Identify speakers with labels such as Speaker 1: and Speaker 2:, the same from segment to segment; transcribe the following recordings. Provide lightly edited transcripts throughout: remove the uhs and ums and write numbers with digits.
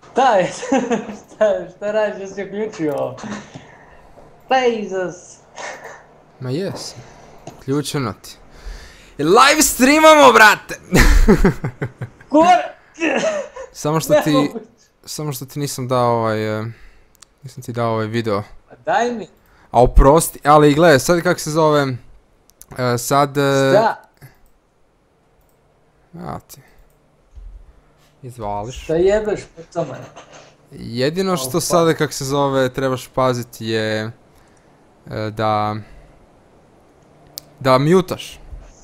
Speaker 1: Šta je? Šta radiš, jesi uključio? Bezos.
Speaker 2: Ma jes. Ključeno ti. Live streamamo, brate! Samo što ti nisam dao nisam ti dao ovaj video.
Speaker 1: Daj mi.
Speaker 2: A oprosti, ali gledaj, sad kako se zove, sad...
Speaker 1: Šta?
Speaker 2: Ja ti. Izvališ.
Speaker 1: Šta jebeš po tome?
Speaker 2: Jedino što sada kako se zove trebaš paziti je da mutaš.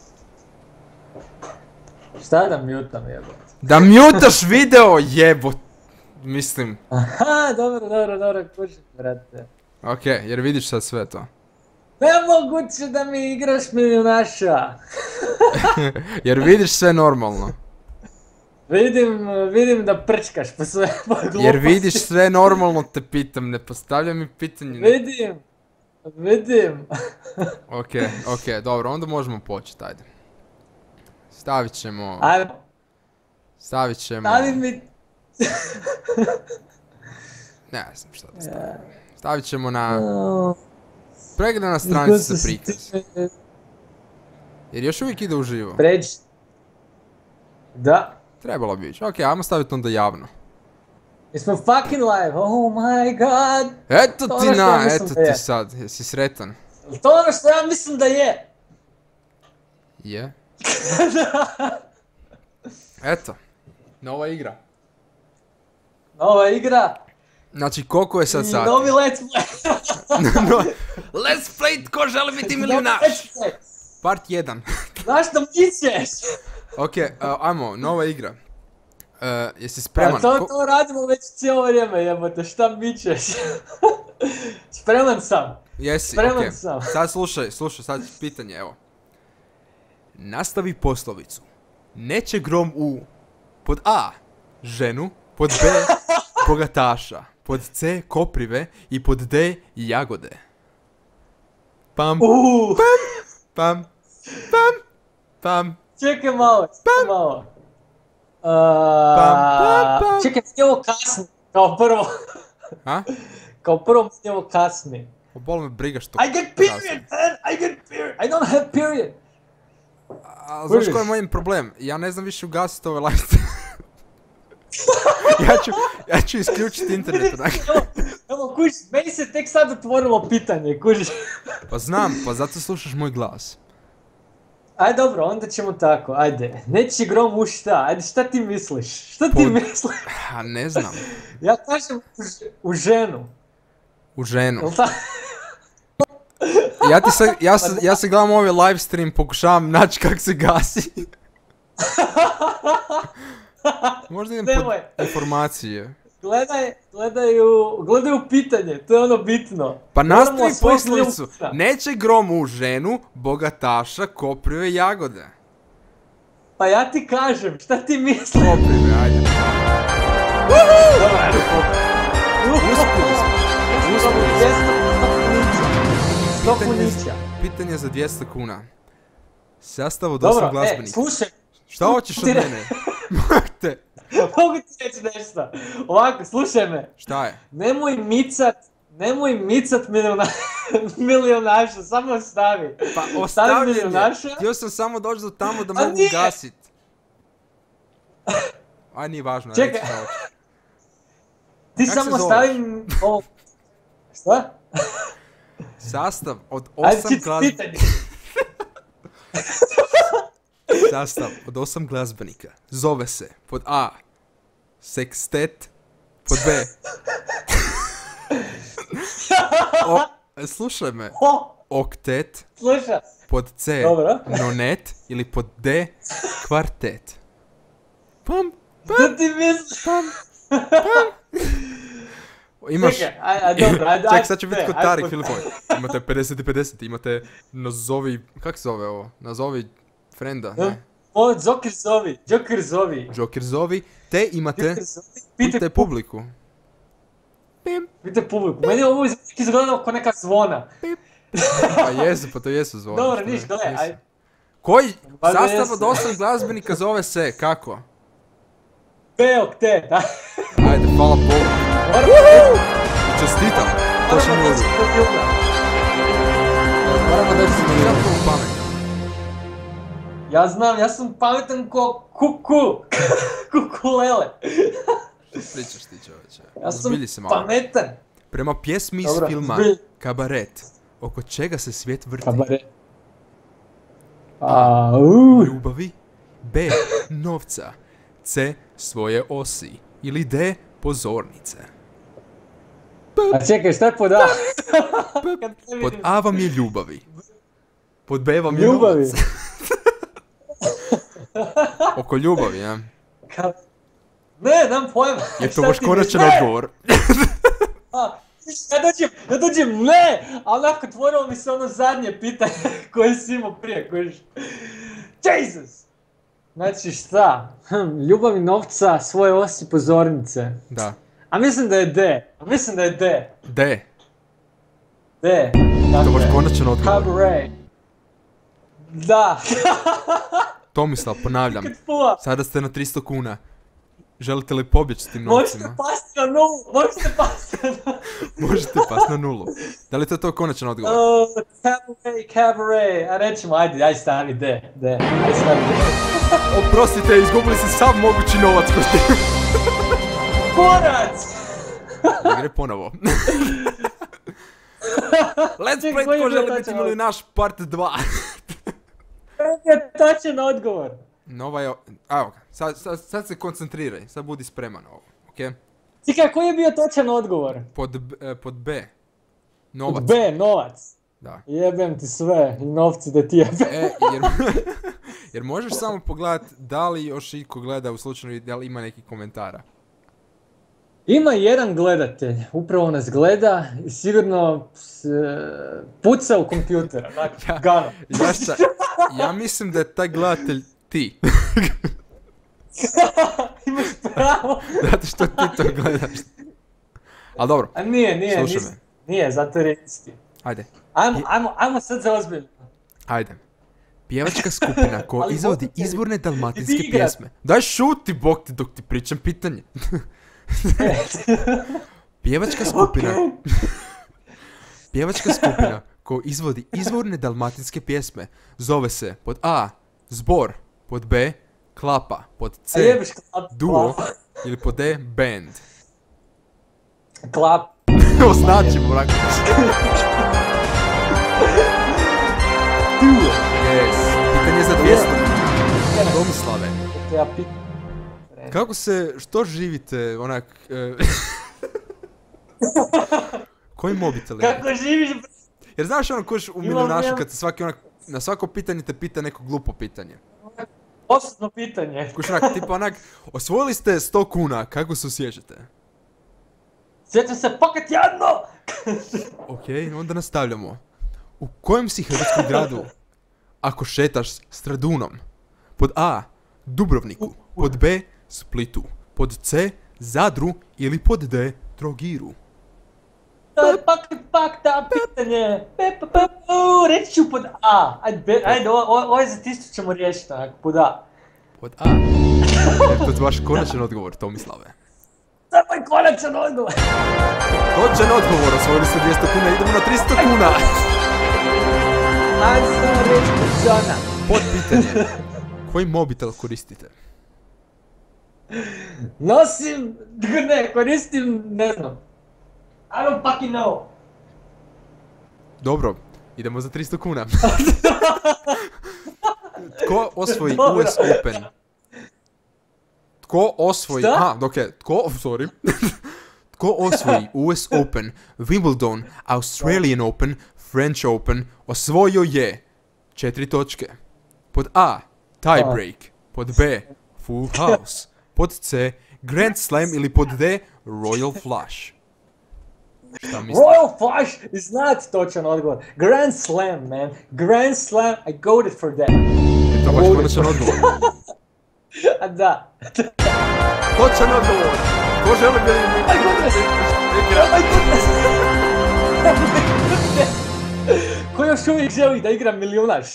Speaker 1: Šta da mutam jebot?
Speaker 2: Da mutaš video jebot. Mislim.
Speaker 1: Aha, dobro, kužim, brate.
Speaker 2: Okej, jer vidiš sad sve to.
Speaker 1: Nemoguće da mi igraš milijunaša.
Speaker 2: Jer vidiš sve normalno.
Speaker 1: Vidim da prčkaš po sve gluposti.
Speaker 2: Jer vidiš sve normalno te pitam, ne postavljaj mi pitanje.
Speaker 1: Vidim.
Speaker 2: Okej, dobro, onda možemo početi, ajde. Stavit ćemo...
Speaker 1: Stavi mi...
Speaker 2: Ne znam šta da stavimo. Stavit ćemo na... Pregled na stranici za prikaz. Jer još uvijek ide uživo.
Speaker 1: Pređi. Da.
Speaker 2: Trebalo bi ići. Okej, ajmo staviti onda javno.
Speaker 1: Jesmo fucking live, oh my god.
Speaker 2: Eto ti sad, jesi sretan?
Speaker 1: To ono što ja mislim da je.
Speaker 2: Je? Eto, nova igra.
Speaker 1: Nova igra.
Speaker 2: Znači, koliko je sad sati?
Speaker 1: Novi let's play.
Speaker 2: Let's play, tko želi biti milijunaš? Part 1.
Speaker 1: Zašto mićeš?
Speaker 2: Okej, ajmo, nova igra. Jesi spreman?
Speaker 1: To radimo već cijelo vrijeme, jebote, šta mićeš? Spreman sam.
Speaker 2: Jesi, okej. Sad slušaj, sad pitanje, evo. Nastavi poslovicu. Neće grom u... Pod A. Ženu. Pod B. Bogataša. Pod C. Koprive. I pod D. Jagode. Pam. Pam.
Speaker 1: Čekaj malo. Čekaj, mi je ovo kasni, kao prvo.
Speaker 2: A?
Speaker 1: Kao prvo mi je ovo kasni.
Speaker 2: Bol me briga što...
Speaker 1: I get period, man! I don't have period!
Speaker 2: A znaš koji je moj problem? Ja ne znam više ugasiti ove live. Ja ću isključiti internet.
Speaker 1: Evo, kužiš, meni se tek sad otvorilo pitanje, kužiš.
Speaker 2: Pa znam, pa zato slušaš moj glas.
Speaker 1: Ajde dobro, onda ćemo tako, ajde. Neće grom u šta, ajde šta ti misliš?
Speaker 2: A ne znam.
Speaker 1: Ja kažem u ženu.
Speaker 2: U ženu. Ja se gledam ovaj live stream, pokušavam naći kak se gasi. Možda idem pod informacije.
Speaker 1: Gledaju pitanje, to je ono bitno.
Speaker 2: Pa nastavi poslovicu. Neće grom u ženu, bogataša, koprive, jagode.
Speaker 1: Pa ja ti kažem, šta ti misliš?
Speaker 2: Koprive, ajde. Pitanje za 200 kuna. Sastav od 8 glazbenika.
Speaker 1: Slušaj.
Speaker 2: Šta hoćeš od mene?
Speaker 1: Mogu ti reći nešto. Ovako, slušaj me.
Speaker 2: Šta je?
Speaker 1: Nemoj micat milijunaša, samo stavi.
Speaker 2: Pa ostavljanje, htio sam samo doći do tamo da mogu gasit. Aj, nije važno.
Speaker 1: Čekaj. Ti samo stavi ovo. Šta?
Speaker 2: Sastav od 8 glazbenika. Sastav od 8 glazbenika zove se pod A. Sekstet. Pod B. Slušaj me. Oktet.
Speaker 1: Slušaj.
Speaker 2: Pod C. Nonet. Ili pod D. Kvartet. Pam.
Speaker 1: Što ti misliš?
Speaker 2: Imaš...
Speaker 1: Čekaj,
Speaker 2: sad će biti kod Tarik Filipović. Imate 50 i 50, imate nazovi... Kak se zove ovo? Nazovi frenda, ne? Joker zovi. Te imate... Pitajte publiku.
Speaker 1: Pitajte publiku. Meni je ovo izgledalo kao neka zvona.
Speaker 2: Pa to jesu zvona.
Speaker 1: Dobro, niš, gledaj.
Speaker 2: Koji sastav od 8 glazbenika zove se? Kako?
Speaker 1: B-oktet, da?
Speaker 2: Ajde, hvala Bogu. Čestitam. To će mi odgovor.
Speaker 1: Moramo doći do
Speaker 2: Ja
Speaker 1: Miluna.
Speaker 2: to pametan.
Speaker 1: Ja znam, ja sam pametan ko kuku. Kukulele.
Speaker 2: Pričaš ti, čovječe.
Speaker 1: Ja sam
Speaker 2: Zbilji se malo.
Speaker 1: pametan.
Speaker 2: Prema pjesmi iz
Speaker 1: Dobro,
Speaker 2: filma
Speaker 1: zbilj.
Speaker 2: Kabaret, oko čega se svijet vrti?
Speaker 1: Kabare.
Speaker 2: Ljubavi, B. Novca, C. Svoje osi ili D. Pozornice.
Speaker 1: A čekaj, šta je pod A? Kad ne
Speaker 2: Pod
Speaker 1: vidim.
Speaker 2: A vam je ljubavi. Pod B vam je
Speaker 1: Ljubavi.
Speaker 2: novac. Oko ljubavi, ja?
Speaker 1: Ne, nemam pojma.
Speaker 2: Je to
Speaker 1: Šta
Speaker 2: vaš
Speaker 1: ti
Speaker 2: konačan
Speaker 1: misliš?
Speaker 2: odgovor?
Speaker 1: Ja dođem, ne! A onako otvorilo mi se ono zadnje pitanje koje si imao prije, kojiš. Jesus! Znači šta? Ljubav i novca, svoje osi, pozornice.
Speaker 2: Da.
Speaker 1: A mislim da je D.
Speaker 2: D.
Speaker 1: D.
Speaker 2: To je vaš
Speaker 1: Dakle,
Speaker 2: konačan odgovor.
Speaker 1: Cabaret. Da.
Speaker 2: Tomislav, ponavljam.
Speaker 1: Kad pula.
Speaker 2: Sada ste na 300 kuna. Želite li pobjeći s tim
Speaker 1: Možete
Speaker 2: novcima?
Speaker 1: pasti na nulu.
Speaker 2: Možete pas na nulu. Da li je to konačan odgovor?
Speaker 1: Oh, cabaret. A rećemo, ajde stavi D. Ajde stavi D.
Speaker 2: Oprostite, izgubili ste sav mogući novac koji ste...
Speaker 1: Kurac!
Speaker 2: Igre ponovo. Let's
Speaker 1: Čekaj,
Speaker 2: play
Speaker 1: koji je
Speaker 2: tko
Speaker 1: bio
Speaker 2: želi biti
Speaker 1: točan
Speaker 2: milionaš part 2.
Speaker 1: To je točan odgovor.
Speaker 2: Nova je... Evo ga, sad se koncentriraj, sad budi spreman na ovo, okej?
Speaker 1: Čekaj, koji je bio točan odgovor?
Speaker 2: Pod B. Novac.
Speaker 1: B, novac.
Speaker 2: Da.
Speaker 1: Jebem ti sve i novci da ti jebem.
Speaker 2: Jer možeš samo pogledat da li još itko gleda u slučaju da li ima nekih komentara.
Speaker 1: Ima jedan gledatelj, upravo nas gleda i sigurno puca u kompjuter, onak, gano.
Speaker 2: Ja mislim da je taj gledatelj ti.
Speaker 1: Imaš pravo.
Speaker 2: Zato što ti to gledaš. Ali dobro,
Speaker 1: A nije,
Speaker 2: slušaj me.
Speaker 1: nije, zato je isti.
Speaker 2: Ajde.
Speaker 1: Ajmo sad za ozbiljno.
Speaker 2: Ajde. Pjevačka skupina koja
Speaker 1: Ali
Speaker 2: izvodi
Speaker 1: mogu te-
Speaker 2: izvorne dalmatinske
Speaker 1: idi igrat.
Speaker 2: pjesme. Daj šuti, bok ti, dok ti pričam pitanje. Pjevačka skupina... Pjevačka skupina koja izvodi izvorne dalmatinske pjesme zove se pod A. Zbor, pod B. Klapa, pod
Speaker 1: A
Speaker 2: C.
Speaker 1: jebeš klap.
Speaker 2: Duo ili pod D. Band.
Speaker 1: Klap.
Speaker 2: Označimo, mrak.
Speaker 1: Duo.
Speaker 2: Yes. Pitanje za 200. Tomislave.
Speaker 1: Ja pitam.
Speaker 2: Kako se, što živite, onak... Koji mobitel je?
Speaker 1: Kako živiš?
Speaker 2: Jer znaš ono koš u
Speaker 1: Imam
Speaker 2: milionašu
Speaker 1: ja-
Speaker 2: kad se svaki onak, na svako pitanje te pita neko glupo pitanje.
Speaker 1: Osobno pitanje.
Speaker 2: Koš onak, tipa onak, osvojili ste 100 kuna, kako se osjećate?
Speaker 1: Sjećam se paket jadno!
Speaker 2: Okej, onda nastavljamo. U kojem si hrvatskom gradu ako šetaš s Radunom? Pod A. Dubrovniku, pod B. Splitu, pod C. Zadru ili pod D. Trogiru.
Speaker 1: Pak, ta pitanje. Reći ću pod A. Ajde, ovo je za 1000 ćemo riješiti, onak, pod A.
Speaker 2: Pod A. Jer to je vaš konačan odgovor, Tomislave.
Speaker 1: To je moj konačan odgovor.
Speaker 2: Točan odgovor, osvojili ste 200 kuna, idemo na 300 kuna.
Speaker 1: Ajde samo reći pod Johna.
Speaker 2: Pod pitanje. Koji mobitel koristite?
Speaker 1: Nosim, ne, koristim, ne znam. I don't fucking know.
Speaker 2: Dobro, idemo za 300 kuna. Tko osvoji
Speaker 1: Dobro.
Speaker 2: US Open? Tko osvoji...
Speaker 1: Šta?
Speaker 2: Aha, sorry. Tko osvoji US Open, Wimbledon, Australian Open, French Open, osvojio je 4 točke. Pod A. Tiebreak. Pod B. Full House. Pod C. Grand Slam ili pod D. Royal Flush. Šta misliš?
Speaker 1: Royal Flush is not točan odgovor. Grand Slam, man. Grand Slam, I got it for that.
Speaker 2: Je to baš konačan odgovor.
Speaker 1: A da.
Speaker 2: Točan odgovor. Ko želi biti
Speaker 1: My goodness. Oh my goodness. Ko još uvijek želi da igra milijunaš?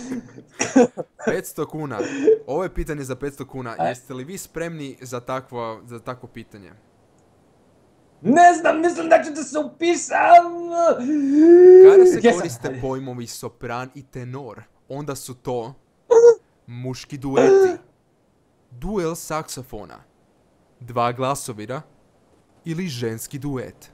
Speaker 2: 500 kuna. Ovo je pitanje za 500 kuna. Jeste li vi spremni za takvo pitanje?
Speaker 1: Ne znam, mislim da ću da se upisam.
Speaker 2: Kada se
Speaker 1: Gdje sam?
Speaker 2: koriste pojmovi sopran i tenor, onda su to muški dueti, duel saksofona, dva glasovira ili ženski duet.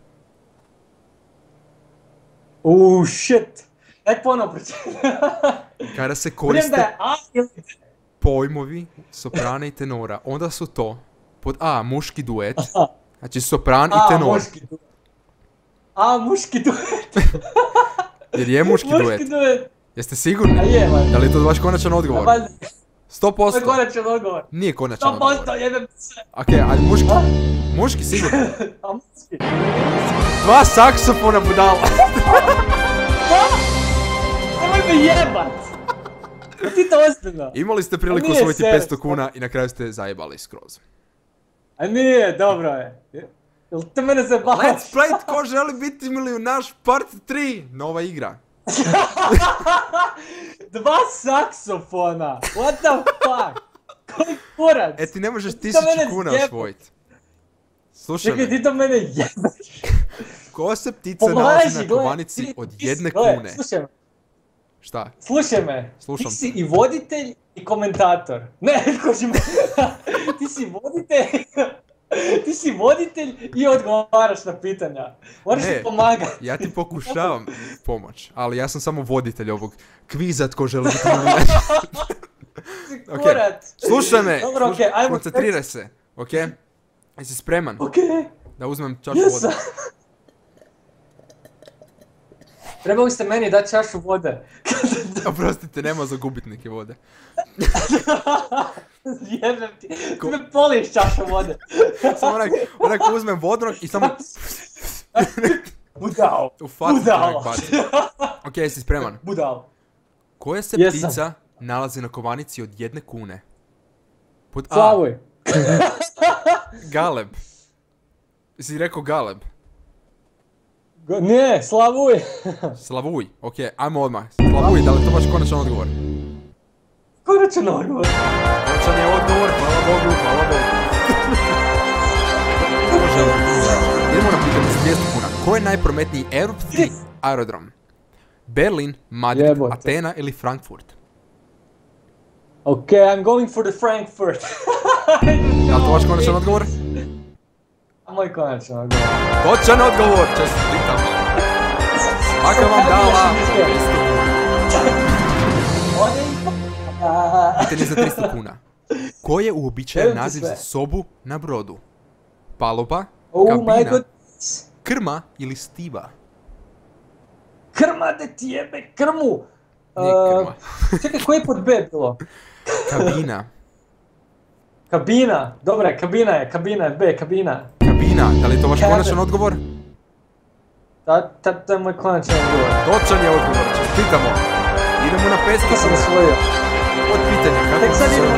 Speaker 1: Shit. Daj ponovno pročitaj.
Speaker 2: Kada se
Speaker 1: Vjerujem da
Speaker 2: koriste
Speaker 1: je A ili D.
Speaker 2: pojmovi soprana i tenora, onda su to pod A muški duet, znači sopran i tenor,
Speaker 1: muški duet. Muški duet.
Speaker 2: jer je muški duet.
Speaker 1: Muški duet.
Speaker 2: Jeste sigurni?
Speaker 1: A je, valjda.
Speaker 2: Da li je to vaš konačan odgovor?
Speaker 1: Valjda. To je
Speaker 2: 100%.
Speaker 1: konačan odgovor.
Speaker 2: Nije konačan odgovor.
Speaker 1: 100% jebem se.
Speaker 2: Ok, ali muški. Muški sigurno.
Speaker 1: A muški.
Speaker 2: Dva saksofona budala.
Speaker 1: Nemoj me jebat. A ti to ozbiljno.
Speaker 2: Imali ste priliku
Speaker 1: Nije
Speaker 2: osvojiti
Speaker 1: serious.
Speaker 2: 500 kuna i na kraju ste zajebali skroz.
Speaker 1: A nije, dobro je. Jel te mene zabavaš?
Speaker 2: Let's play tko želi biti milijunaš part 3. Nova igra.
Speaker 1: Dva saksofona. What the fuck? Koji kurac?
Speaker 2: E ti ne možeš
Speaker 1: Ti to
Speaker 2: 1000
Speaker 1: mene
Speaker 2: kuna
Speaker 1: zjeba.
Speaker 2: osvojiti. Slušaj
Speaker 1: Čekaj,
Speaker 2: me,
Speaker 1: ti to mene jebaš.
Speaker 2: ko se ptica
Speaker 1: Pogledaj,
Speaker 2: nalazi na
Speaker 1: gledaj,
Speaker 2: kovanici od
Speaker 1: ti si-
Speaker 2: 1
Speaker 1: gledaj,
Speaker 2: kune?
Speaker 1: Slušaj me,
Speaker 2: Šta?
Speaker 1: slušaj me.
Speaker 2: Slušam
Speaker 1: Ti si
Speaker 2: te.
Speaker 1: i voditelj i komentator. Ne, koži me. Ti si voditelj. Ti si voditelj i odgovaraš na pitanja. Moraš
Speaker 2: Ne.
Speaker 1: mi pomagati.
Speaker 2: Ja ti pokušavam pomoć, ali ja sam samo voditelj ovog kviza tko želi biti milijunaš. Ok,
Speaker 1: Kurac.
Speaker 2: slušaj me,
Speaker 1: Dobro, okej, ajmo.
Speaker 2: koncentriraj se, ok? Jesi spreman
Speaker 1: Okej.
Speaker 2: da uzmem čašu
Speaker 1: Jesam.
Speaker 2: vode?
Speaker 1: Trebali ste meni dati čašu vode.
Speaker 2: Oprostite, nema za gubitnike vode.
Speaker 1: Jebem ti. Ti me poliš čašu vode.
Speaker 2: Samo onak uzmem vodnog i samo
Speaker 1: Budal.
Speaker 2: u facu ti
Speaker 1: Budala.
Speaker 2: onak bacim. Ok, jesi spreman?
Speaker 1: Budal.
Speaker 2: Koja se
Speaker 1: Jesam.
Speaker 2: ptica nalazi na kovanici od 1 kune? Pod A.
Speaker 1: Slavuj.
Speaker 2: Galeb. Jesi rekao Galeb?
Speaker 1: Ne, slavuj.
Speaker 2: Slavuj. Ok, ajmo odmah. Slavuj, da li to baš konačan odgovor?
Speaker 1: Konačan odgovor.
Speaker 2: Konačan je odgovor, hvala Bogu, hvala Bogu. Idemo na pitanje za 200 kuna. Ko je najprometniji europski aerodrom? Berlin, Madrid,
Speaker 1: Jebote.
Speaker 2: Atena ili Frankfurt?
Speaker 1: Okay, I'm going for the Frankfurt.
Speaker 2: Je li to vaš konačan odgovor?
Speaker 1: Moj konačan odgovor.
Speaker 2: Točan odgovor, čestitam. Svaka vam dala 200 kuna. Pitanje za 300 kuna. Ko je uobičajen
Speaker 1: Evo ti
Speaker 2: naziv
Speaker 1: sve.
Speaker 2: za sobu na brodu? Paluba,
Speaker 1: Oh my
Speaker 2: kabina,
Speaker 1: god.
Speaker 2: krma ili stiva?
Speaker 1: Krma da ti jebe krmu.
Speaker 2: Nije krma.
Speaker 1: Čekaj, koji je pod B bilo?
Speaker 2: Kabina.
Speaker 1: Kabina. Dobra, kabina je B, kabina.
Speaker 2: Kabina, da li je to vaš
Speaker 1: Cabin.
Speaker 2: konačan odgovor?
Speaker 1: To je moj konačan odgovor.
Speaker 2: Točan je odgovor, čestitamo. Idemo na 500
Speaker 1: Kako sam
Speaker 2: kuna.
Speaker 1: osvojio?
Speaker 2: Od pitanja, kako
Speaker 1: Tek
Speaker 2: se
Speaker 1: sad
Speaker 2: zove
Speaker 1: idemo.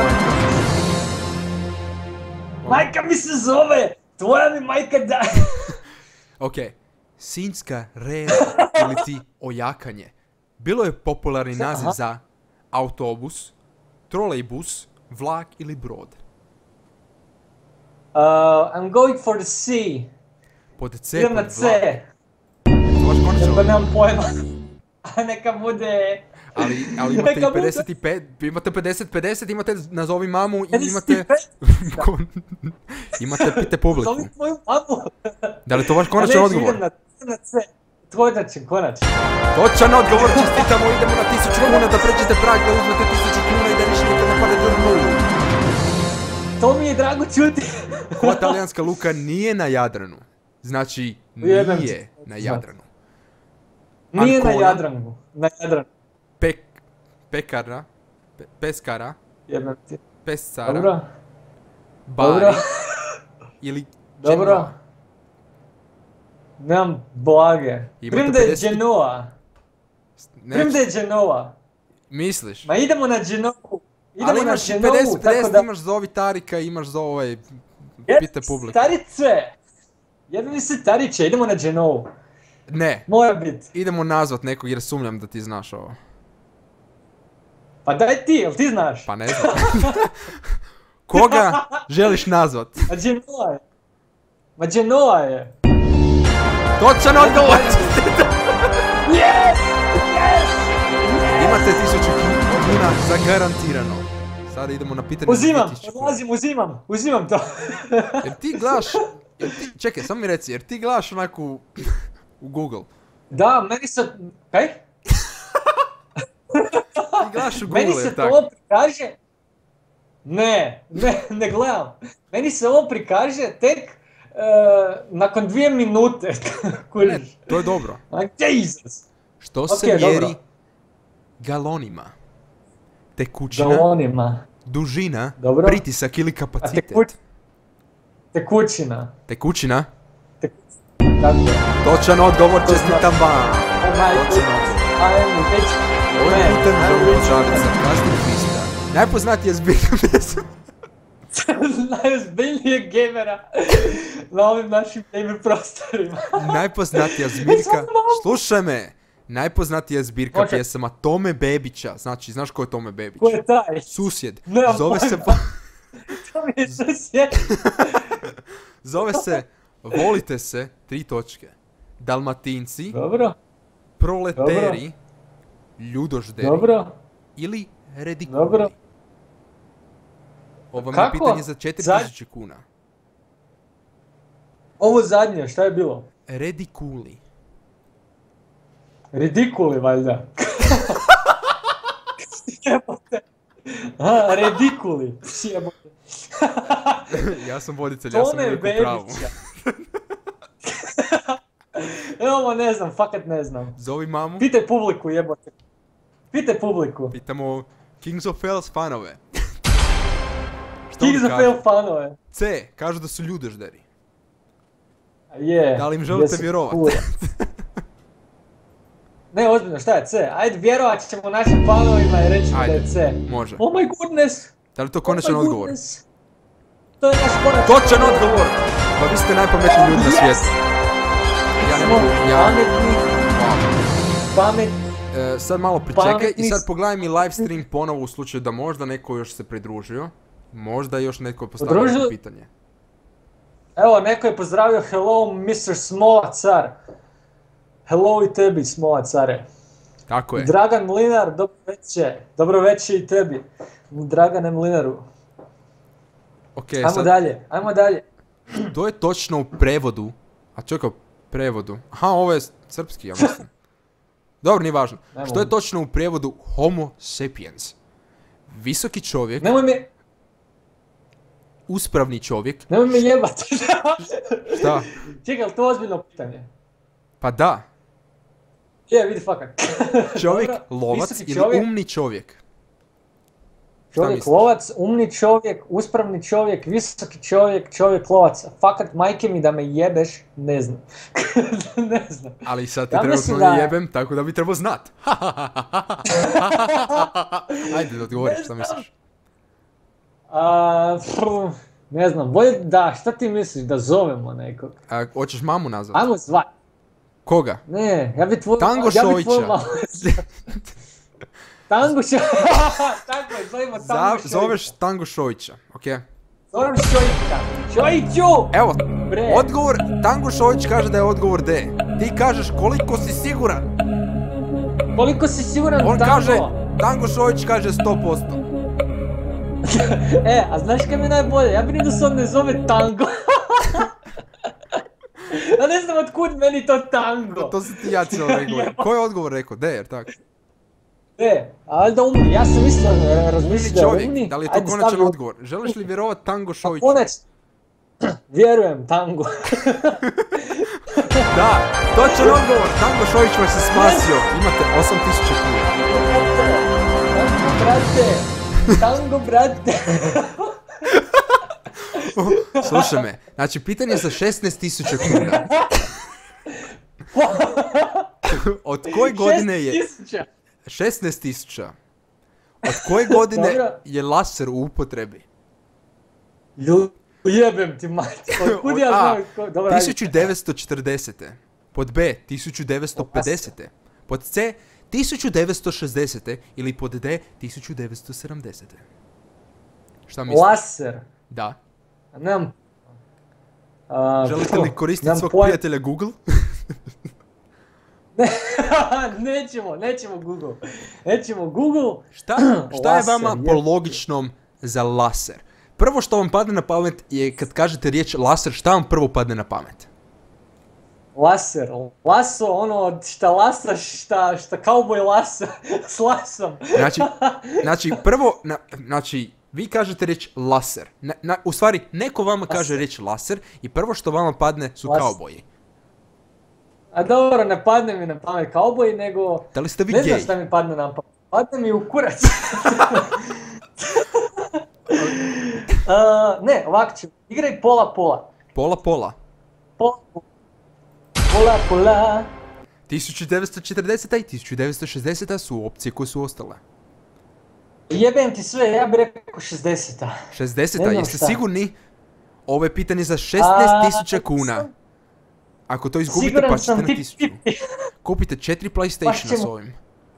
Speaker 2: majka?
Speaker 1: Majka mi se zove! Tvoja mi majka da...
Speaker 2: Ok, Sinjska rera ili ti ojakanje. Bilo je popularni naziv
Speaker 1: Aha.
Speaker 2: za autobus, trolejbus, vlak ili brod.
Speaker 1: I'm going for the C.
Speaker 2: Pod C,
Speaker 1: Idem na
Speaker 2: pod
Speaker 1: C.
Speaker 2: vlak. To vaš konačan
Speaker 1: Jer pa
Speaker 2: odgovor.
Speaker 1: nemam pojma. A neka bude...
Speaker 2: Ali imate i
Speaker 1: Neka bude.
Speaker 2: 55, imate 50-50, imate nazovi mamu i imate... imate pite publiku.
Speaker 1: Zovi tvoju mamu.
Speaker 2: Da li je to vaš
Speaker 1: A
Speaker 2: konačan
Speaker 1: neću,
Speaker 2: odgovor?
Speaker 1: idem na C. Konačan.
Speaker 2: Točan odgovor, čestitamo, idemo na 1000 kuna da pređete prag, da uzmete 1000 kuna i da više nikad ne padete u nulu.
Speaker 1: To mi je drago čuti.
Speaker 2: Koja talijanska luka nije na Jadranu? Znači,
Speaker 1: Jebem
Speaker 2: nije
Speaker 1: ti.
Speaker 2: na Jadranu.
Speaker 1: Nije na
Speaker 2: Ancona.
Speaker 1: Jadranu. Na Jadranu.
Speaker 2: Pekara, peskara,
Speaker 1: Jebem ti.
Speaker 2: pescara,
Speaker 1: Dobro.
Speaker 2: Bari
Speaker 1: Dobro.
Speaker 2: ili
Speaker 1: Dobro.
Speaker 2: Genoa.
Speaker 1: Nemam blage.
Speaker 2: Imate
Speaker 1: Prim da je
Speaker 2: 50
Speaker 1: Genoa. Prim da je Genoa.
Speaker 2: Misliš?
Speaker 1: Ma idemo na Genovu.
Speaker 2: Ali
Speaker 1: Idemo na
Speaker 2: imaš
Speaker 1: Genovu,
Speaker 2: 50-50,
Speaker 1: tako da...
Speaker 2: imaš za ovi Tarika, imaš za ovaj... Pite publiku.
Speaker 1: Starice! Jebe mi se Tariće, idemo na Genovu.
Speaker 2: Ne,
Speaker 1: Mora biti.
Speaker 2: idemo nazvat nekog jer sumnjam da ti znaš ovo.
Speaker 1: Pa daj ti, jel ti znaš?
Speaker 2: Pa ne znam. Koga želiš nazvat?
Speaker 1: Ma Genoa je. Ma Genoa je.
Speaker 2: Točan odgovor!
Speaker 1: Yes! Yes!
Speaker 2: Imate 1000 kuna zagarantirano. Sada idemo na pitanje za
Speaker 1: Uzimam,
Speaker 2: 2000 kuna.
Speaker 1: odlazim, uzimam to.
Speaker 2: Jer ti gledaš... Čekaj, samo mi reci, jer ti gledaš onako u Google.
Speaker 1: Da, meni se... Kaj?
Speaker 2: Ti gledaš u Google,
Speaker 1: Meni se
Speaker 2: jer tako.
Speaker 1: to prikaže... Ne gledam. Meni se ovo prikaže tek nakon 2 minute.
Speaker 2: Ne, to je dobro.
Speaker 1: Jesus!
Speaker 2: Što se
Speaker 1: Ok,
Speaker 2: mjeri
Speaker 1: dobro.
Speaker 2: galonima? Tekućina,
Speaker 1: Galonima.
Speaker 2: dužina,
Speaker 1: Dobro.
Speaker 2: pritisak ili
Speaker 1: A
Speaker 2: kapacitet.
Speaker 1: tekućina.
Speaker 2: Tekućina?
Speaker 1: Tako je.
Speaker 2: Točan odgovor,
Speaker 1: To
Speaker 2: čestitam vam.
Speaker 1: Majko, ajmo, već...
Speaker 2: Ovo je
Speaker 1: Ne,
Speaker 2: pitanje za
Speaker 1: ajmo
Speaker 2: ovu
Speaker 1: već-
Speaker 2: čarca, kasni pista. Najpoznatija zbirka pjesma.
Speaker 1: Najozbiljnijeg gamera na ovim našim gamer prostorima.
Speaker 2: Najpoznatija zbirka, slušaj me. Najpoznatija zbirka
Speaker 1: Ok.
Speaker 2: pjesama Tome Bebića. Znači, znaš ko je Tome Bebić?
Speaker 1: Ko je taj?
Speaker 2: Susjed.
Speaker 1: Nemam
Speaker 2: Zove se...
Speaker 1: pojma. To mi je susjed.
Speaker 2: Zove se Volite se, 3 točke. Dalmatinci,
Speaker 1: Dobro,
Speaker 2: proleteri, ljudožderi
Speaker 1: dobro,
Speaker 2: ili redikuli.
Speaker 1: dobro.
Speaker 2: Ovo mi je
Speaker 1: Kako?
Speaker 2: pitanje za 4000 kuna.
Speaker 1: Ovo zadnje, šta je bilo?
Speaker 2: Redikuli.
Speaker 1: Ridikuli, valjda. Jebote. Aha, redikuli. Jebote.
Speaker 2: Ja sam voditelj, ja sam
Speaker 1: Tome
Speaker 2: uvijek u pravu.
Speaker 1: Bebića. Evo, ne znam, fakat ne znam.
Speaker 2: Zovi mamu,
Speaker 1: Pitaj publiku, jebote. Pitaj publiku.
Speaker 2: pitamo Kings of Fells fanove. Što
Speaker 1: Kings
Speaker 2: oni
Speaker 1: of
Speaker 2: kažu?
Speaker 1: Fail fanove.
Speaker 2: C, kažu da su ljudožderi.
Speaker 1: Je.
Speaker 2: Da li im želite
Speaker 1: jesu
Speaker 2: vjerovat?
Speaker 1: kura. Ne, ozbiljno, šta je C? Ajde, vjerovat ćemo našim fanovima i reći da
Speaker 2: Ajde.
Speaker 1: je C.
Speaker 2: Može.
Speaker 1: Oh my goodness!
Speaker 2: Da li to konačan
Speaker 1: Oh my
Speaker 2: odgovor?
Speaker 1: goodness. To je naš konačan
Speaker 2: Točan odgovor! Pa vi ste najpametniji ljudi na
Speaker 1: Yes!
Speaker 2: svijetu. Ja ne
Speaker 1: Smo
Speaker 2: mogu, ja...
Speaker 1: pametni,
Speaker 2: Wow.
Speaker 1: pametni.
Speaker 2: Sad malo pričekaj i
Speaker 1: Pametni
Speaker 2: sad
Speaker 1: s-
Speaker 2: pogledaj mi live stream ponovo u slučaju da možda neko još se pridružio. Možda još netko je postavio
Speaker 1: Pridružio-
Speaker 2: neko pitanje.
Speaker 1: Evo, neko je pozdravio hello Mr. Smola car. Hello i tebi, Smola care.
Speaker 2: Tako je.
Speaker 1: Dragan Mlinar, dobro večer. Dobro večer i tebi. Dragane Mlinaru.
Speaker 2: Ok,
Speaker 1: Ajmo
Speaker 2: sad,
Speaker 1: dalje, ajmo dalje.
Speaker 2: to je točno u prevodu. A čekaj, prevodu. Aha, ovo je srpski, ja mislim. Dobro, nije važno.
Speaker 1: Ne
Speaker 2: Što je
Speaker 1: mogu.
Speaker 2: točno u prijevodu Homo sapiens? Visoki čovjek, uspravni čovjek.
Speaker 1: Nemoj me jebati.
Speaker 2: Šta?
Speaker 1: Čekaj, je li to ozbiljno pitanje?
Speaker 2: Pa da.
Speaker 1: Je, vidi fakat.
Speaker 2: Čovjek,
Speaker 1: Dobro,
Speaker 2: lovac
Speaker 1: visoki
Speaker 2: ili
Speaker 1: čovjek.
Speaker 2: umni čovjek?
Speaker 1: Čovjek
Speaker 2: misliš?
Speaker 1: lovac, umni čovjek, uspravni čovjek, visoki čovjek, čovjek lovac. Fakat, majke mi da me jebeš, ne znam. Ne znam.
Speaker 2: Ali sad te
Speaker 1: Ja
Speaker 2: trenutno
Speaker 1: mislim
Speaker 2: ne
Speaker 1: da-
Speaker 2: jebem, tako da bi trebao znat. Ajde da odgovoriš, šta misliš?
Speaker 1: Ne znam, bolje da, šta ti misliš, da zovemo nekog?
Speaker 2: A, hoćeš mamu nazvat?
Speaker 1: Ajmo zvat.
Speaker 2: Koga?
Speaker 1: Ne, ja bi tvoj...
Speaker 2: Tango
Speaker 1: ja bi tvoj
Speaker 2: Šojića.
Speaker 1: malo- Tango Šojića. Tako je, zovemo Tango Šojića.
Speaker 2: Zoveš Tango Šojića, okej?
Speaker 1: Zovem Šojića. Šojiću!
Speaker 2: Evo,
Speaker 1: Bre.
Speaker 2: odgovor, Tango Šojić kaže da je odgovor D. Ti kažeš koliko si siguran.
Speaker 1: Koliko si siguran,
Speaker 2: On
Speaker 1: Tango?
Speaker 2: kaže, Tango Šojić kaže 100%.
Speaker 1: A znaš kaj mi je najbolje? Ja vidim da se on ne zove Tango. Ja ne znam otkud meni to Tango.
Speaker 2: To si ti ja cijelo rekao. Ko je odgovor rekao? D, jer tako?
Speaker 1: Ali da umni, ja sam isto razmišljao da je
Speaker 2: Čovjek,
Speaker 1: umni.
Speaker 2: da li je to
Speaker 1: Ajde,
Speaker 2: konačan
Speaker 1: stavimo-
Speaker 2: odgovor? Želiš li vjerovat Tango Šojiću?
Speaker 1: Konačno. Vjerujem, Tango.
Speaker 2: Da, točan odgovor, Tango Šojić vas je spasio. Imate 8000 kuna.
Speaker 1: Tango, brate. Tango, brate.
Speaker 2: Slušaj me, znači pitanje za 16.000 kuna. Od koje godine je...
Speaker 1: 6000.
Speaker 2: 16.000. Od koje godine
Speaker 1: Dobro.
Speaker 2: je laser u upotrebi?
Speaker 1: Jebem ti mati. Otkud
Speaker 2: Od
Speaker 1: ja
Speaker 2: A,
Speaker 1: znam ko... Dobro, ajde.
Speaker 2: 1940. Pod B 1950. Pod C 1960. ili pod D 1970. Šta misliš?
Speaker 1: Laser.
Speaker 2: Da.
Speaker 1: Nemam...
Speaker 2: Želite li koristiti
Speaker 1: nemam
Speaker 2: svog
Speaker 1: pojma.
Speaker 2: prijatelja Google?
Speaker 1: Nećemo Google. Nećemo Google.
Speaker 2: Šta je
Speaker 1: Laser,
Speaker 2: vama po logičnom za laser? Prvo što vam padne na pamet je kad kažete riječ laser, šta vam prvo padne na pamet?
Speaker 1: Laser, laso, ono šta lasaš, šta kauboj lasa, s lasom.
Speaker 2: Znači, prvo, znači, vi kažete riječ laser. U stvari, neko vama kaže riječ laser i prvo što vama padne su kauboji.
Speaker 1: A dobro, ne padne mi na pamet kauboji, nego...
Speaker 2: Da li ste vi
Speaker 1: ne
Speaker 2: gej?
Speaker 1: znam šta mi padne na pamet. Padne mi u kurac. Ne, ovako ćemo. Igraj pola-pola.
Speaker 2: Pola-pola.
Speaker 1: Pola-pola.
Speaker 2: 1940. i 1960. su opcije koje su ostale.
Speaker 1: Jebem ti sve, ja bih rekao 60.
Speaker 2: 60. Jeste sigurni? Ovo je pitanje za 16.000 kuna. Ako to izgubite, pa ćete na 1000. Kupite 4 PlayStationa s ovim.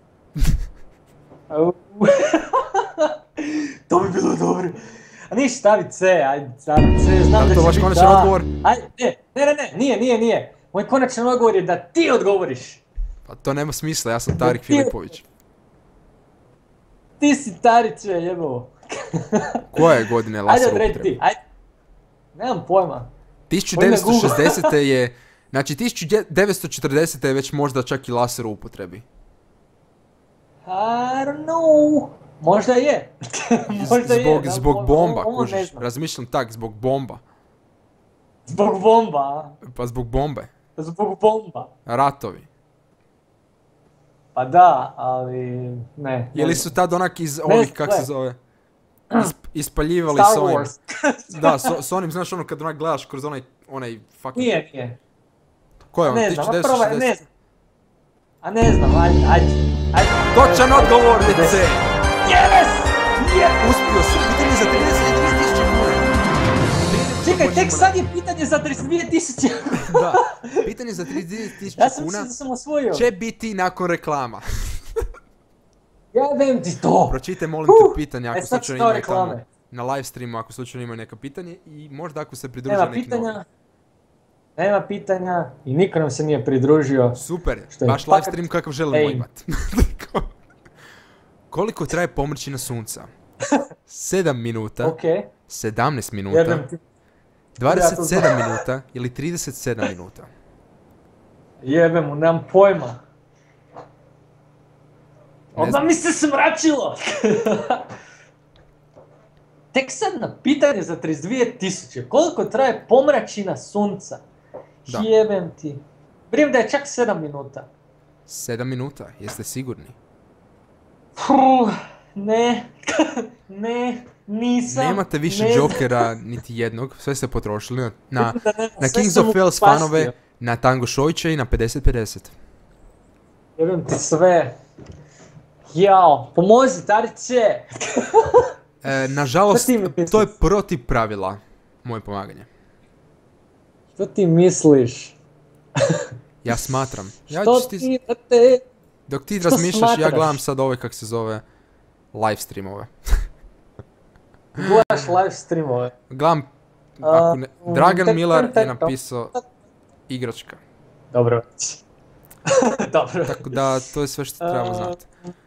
Speaker 1: To bi bilo dobro. A niš, stavi C, ajde, stavi C, znam da će biti da.
Speaker 2: To vaš konačan odgovor?
Speaker 1: Ajde, ne, nije. Moj konačan odgovor je da ti odgovoriš.
Speaker 2: Pa to nema smisla, ja sam Tarik Filipović.
Speaker 1: Ti si Tariće, jebovo.
Speaker 2: Koje godine laser upotrebe?
Speaker 1: Ajde, odredi ti, ajde. Nemam pojma.
Speaker 2: 1960. je... Znači, 1940. je već možda čak i laser u upotrebi.
Speaker 1: I don't know. Možda je.
Speaker 2: Zbog bomba, kužiš. Razmišljam tak, zbog bomba.
Speaker 1: Zbog bomba?
Speaker 2: Pa zbog bombe.
Speaker 1: Zbog bomba.
Speaker 2: Ratovi.
Speaker 1: Pa da, ali ne.
Speaker 2: Ili su tad onak iz ovih, kak se zove, ispaljivali s ovim. Da, s onim, znaš ono kad onak gledaš kroz onaj fucking...
Speaker 1: Nije.
Speaker 2: Ko je on, 1960?
Speaker 1: Ne znam. A ne znam, ajde.
Speaker 2: Točan odgovor je C.
Speaker 1: Yes!
Speaker 2: Uspio si, pitanje za 32.000 kuna.
Speaker 1: Čekaj, tek sad je pitanje za 32.000.
Speaker 2: Da, pitanje za 32.000 kuna.
Speaker 1: Ja sam mislio da sam osvojio.
Speaker 2: Će biti nakon reklama.
Speaker 1: Jebem ti to.
Speaker 2: Pročitaj molim te pitanja ako slučajno imaju
Speaker 1: reklame.
Speaker 2: tamo na live streamu ako slučajno imaju neka pitanje i možda ako se pridruže neki novi.
Speaker 1: Nema pitanja i niko nam se nije pridružio.
Speaker 2: Super, baš live stream kakav želimo imat. Koliko traje pomrčina sunca? 7 minuta, 17 minuta, 27 minuta ili 37 minuta?
Speaker 1: Jebem mu, nemam pojma. Onda mi se smračilo! Tek sad na pitanje za 32.000. Koliko traje pomračina sunca? Jebem ti. Vrijeme da je čak 7 minuta.
Speaker 2: 7 minuta, jeste sigurni?
Speaker 1: Ne, nisam.
Speaker 2: Nemate više Jokera, niti jednog, sve ste potrošili na Kings of Fells fanove, na Tango Šojića i na 50-50.
Speaker 1: Jebem ti sve. Jao, pomozi Tariće!
Speaker 2: Nažalost, to je protiv pravila, moje pomaganje.
Speaker 1: Što ti misliš?
Speaker 2: Ja smatram. Dok ti razmišljaš, ja gledam sad ove kak se zove live streamove.
Speaker 1: Gledaš live streamove?
Speaker 2: Gledam, Dragan Milar je napisao igračka.
Speaker 1: Dobro.
Speaker 2: Tako da, to je sve što trebamo znati.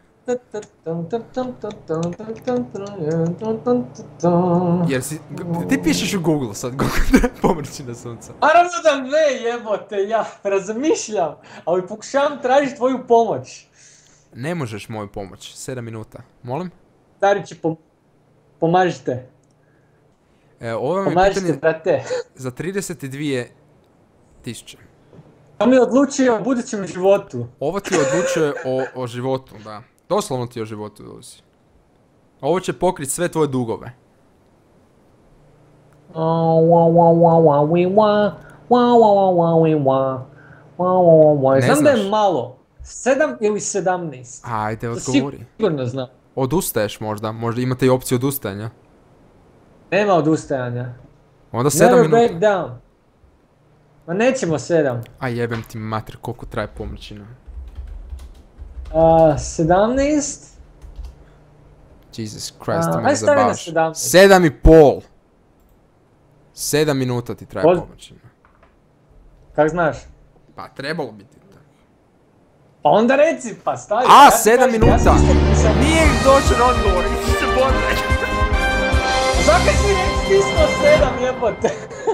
Speaker 2: Jer ti pišeš u Google sad, pomrčina sunca.
Speaker 1: Naravno da ne, jebote, ja razmišljam, ali pokušavam tražiti tvoju pomoć.
Speaker 2: Ne možeš moju pomoć, 7 minuta, molim?
Speaker 1: Tarići, pomažite.
Speaker 2: Ovo vam je pitanje za 32.000.
Speaker 1: To mi odlučuje o budućem životu.
Speaker 2: Ovo ti odlučuje o životu, da. Doslovno ti o životu dozi. Ovo će pokriti sve tvoje dugove.
Speaker 1: Znam da je malo. 7 ili 17?
Speaker 2: Ajde, odgovori.
Speaker 1: Sigurno znam.
Speaker 2: Odustaješ možda? Možda imate i opciju odustajanja?
Speaker 1: Nema odustajanja.
Speaker 2: Onda 7 minuta.
Speaker 1: Never back down. Ma nećemo 7.
Speaker 2: A jebem ti mater, koliko traje pomrčina.
Speaker 1: 17?
Speaker 2: Jesus Christ, ti me zabaviš. 7,5! 7 minuta ti traje pomrčina.
Speaker 1: Kak znaš?
Speaker 2: Pa trebalo biti.
Speaker 1: Pa onda reci, pa stavi.
Speaker 2: A, 7 minuta! Nije došao odgovor, nisi se Bože!
Speaker 1: Zakaj si stisnuo 7, jebote?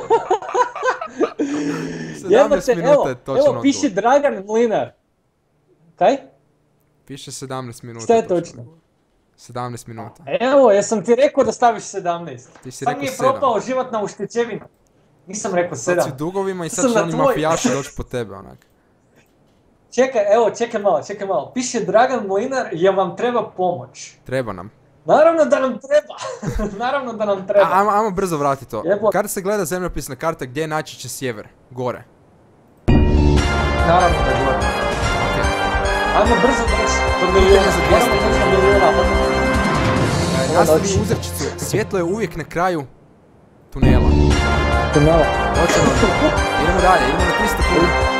Speaker 2: 17 minuta je točan odgovor.
Speaker 1: Evo, piše Dragan Mlinar. Kaj?
Speaker 2: Piše 17 minuta.
Speaker 1: Šta je točno?
Speaker 2: 17 minuta.
Speaker 1: Evo, jesam ti rekao da staviš 17.
Speaker 2: Ti si
Speaker 1: Sad
Speaker 2: rekao
Speaker 1: mi je
Speaker 2: 7.
Speaker 1: propao životna uštećevina. Nisam rekao 7.
Speaker 2: Sad si u dugovima i sad će oni mafijaši doći po tebe, onak.
Speaker 1: Čekaj malo. Piše Dragan Mlinar, jel vam treba pomoć?
Speaker 2: Treba nam.
Speaker 1: Naravno da nam treba.
Speaker 2: Ajmo brzo vrati to. Kada se gleda zemljopisna karta, gdje je najčešće sjever? Gore.
Speaker 1: Naravno da je gore. Ajmo brzo doći do milijuna. Moramo doći do milijuna.
Speaker 2: Nastavi uzrečicu. Svjetlo je uvijek na kraju tunela. Točno. Idemo dalje, idemo na 300 kuna.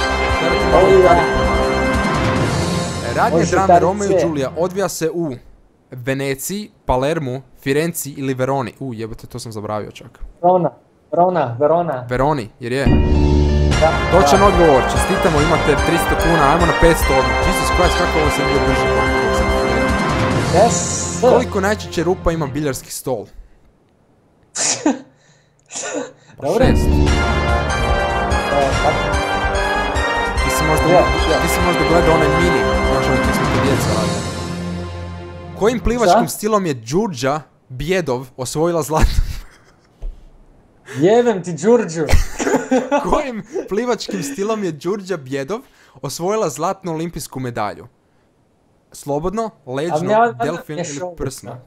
Speaker 2: Radnja drame Romeo i Giulia odvija se u Veneciji, Palermu, Firenci ili Veroni. Jebote, to sam zaboravio čak.
Speaker 1: Verona.
Speaker 2: Veroni, jer je. Točan odgovor, čestitamo, imate 300 kuna, ajmo na 500 odmah. Jesus Christ, kako ovo se nije brže.
Speaker 1: Yes.
Speaker 2: Koliko najčešće rupa ima biljarski stol? Pa 6. Ti si možda gledao onaj mini, znaš onaj kad smo kod djeca radili. Kojim plivačkim stilom je Đurđa Bjedov osvojila zlatnu...
Speaker 1: Jebem ti Đurđu!
Speaker 2: Kojim plivačkim stilom je Đurđa Bjedov osvojila zlatnu olimpijsku medalju? Slobodno, leđno, delfin ili prsno?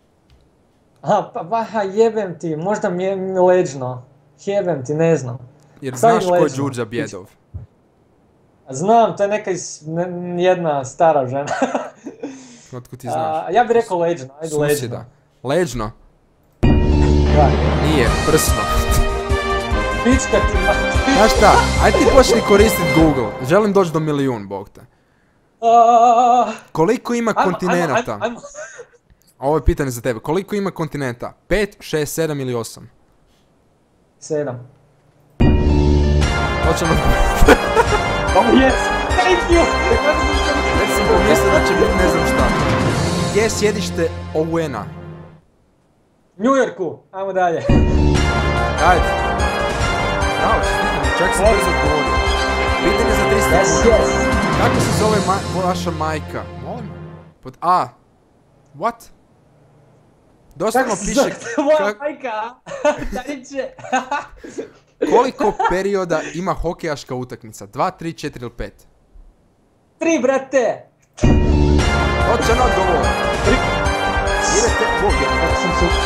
Speaker 1: Aha, jebem ti, možda mi je leđno. Jebem ti, ne znam.
Speaker 2: Jer znaš ko je Đurđa Bjedov?
Speaker 1: Znam, to je neka jedna stara žena.
Speaker 2: Otkud ti znaš?
Speaker 1: Ja bih rekao leđno, ajde leđno.
Speaker 2: Susjeda. Leđno?
Speaker 1: Da.
Speaker 2: Nije, prsno.
Speaker 1: Pička ti mati.
Speaker 2: Znaš šta, ajde ti počni koristit Google. Želim doći do milijun, bog te. Koliko ima kontinenata? Ovo je pitanje za tebe. Koliko ima kontinenta? 5, 6, 7 ili 8?
Speaker 1: 7.
Speaker 2: Hoćemo...
Speaker 1: Oh yes, thank you!
Speaker 2: Već sam pomislio da će biti ne znam šta. Gdje je sjedište UN-a?
Speaker 1: New Yorku, ajmo dalje.
Speaker 2: Ajde. Bravo, čestitam, čak sam brzo odgovorio. Pitanje za 300 kuna.
Speaker 1: Yes.
Speaker 2: Kako se zove vaša majka? Molim? Pod A. What? Doslovno piše...
Speaker 1: Kako se zove moja majka? Dajče.
Speaker 2: Koliko perioda ima hokejaška utakmica? 2, 3, 4 ili 5?
Speaker 1: 3, brate!
Speaker 2: Točan odgovor! 3. Idete... Bog je.
Speaker 1: Kako sam super.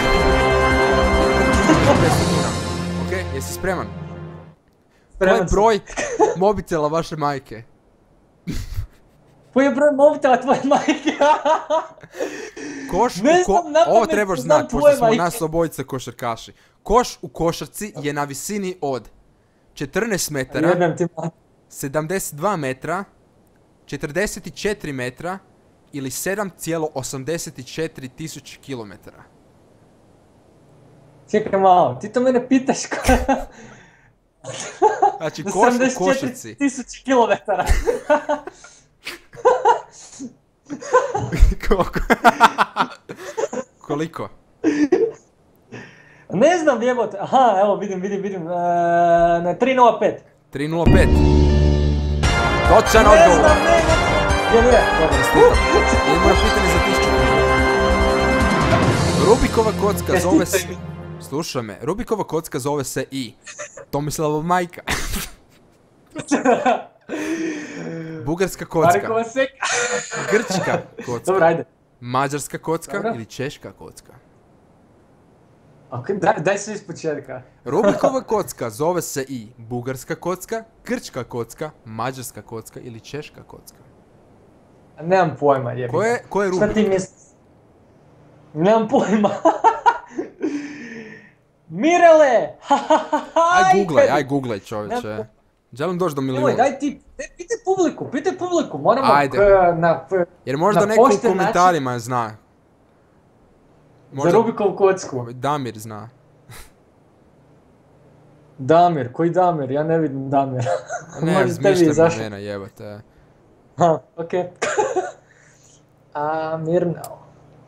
Speaker 2: Ok, jesi spreman?
Speaker 1: Spreman
Speaker 2: sam. Koji je broj mobitela vaše majke?
Speaker 1: Koji je broj mobitela tvoje majke?
Speaker 2: Koš u ovo trebaš znati, pošto smo nas obojice košarkaši. Koš u košarci je na visini od 14 metara, 72 metra, 44 metra ili 7,84 tisuće kilometara.
Speaker 1: Čekaj malo, ti to mene pitaš koja...
Speaker 2: Znači koš u košarci.
Speaker 1: 74.000 kilometara.
Speaker 2: Koliko?
Speaker 1: Ne znam, jebote. Aha, evo vidim. Na 3.05.
Speaker 2: 3.05. Točan odgovor.
Speaker 1: Ne znam. Je.
Speaker 2: Dobro, stitam. Idemo na pitanje za 1000 kuna. Rubikova kocka zove se... Slušaj me, Rubikova kocka zove se I. Tomislavova majka. Bugarska kocka. Grčka kocka.
Speaker 1: Dobro, ajde.
Speaker 2: Mađarska kocka ili češka kocka.
Speaker 1: Ok, daj sve iz početka.
Speaker 2: Rubikova kocka zove se i bugarska kocka, grčka kocka, mađarska kocka ili češka kocka.
Speaker 1: Nemam pojma, jebi.
Speaker 2: Ko je Rubik?
Speaker 1: Šta ti misliš? Nemam pojma. Mirele!
Speaker 2: Aj googlaj čovječe. Želim doći do milijuna.
Speaker 1: Nemoj, daj ti, pitaj publiku, moramo
Speaker 2: jer možda neko u komentarima zna.
Speaker 1: Za Rubikovu kocku.
Speaker 2: Damir zna.
Speaker 1: Damir, koji Damir? Ja ne vidim Damira.
Speaker 2: Ne,
Speaker 1: Možda tebi
Speaker 2: zmišljam
Speaker 1: izašlo.
Speaker 2: imena, jebate.
Speaker 1: Ha, okej. Mirno.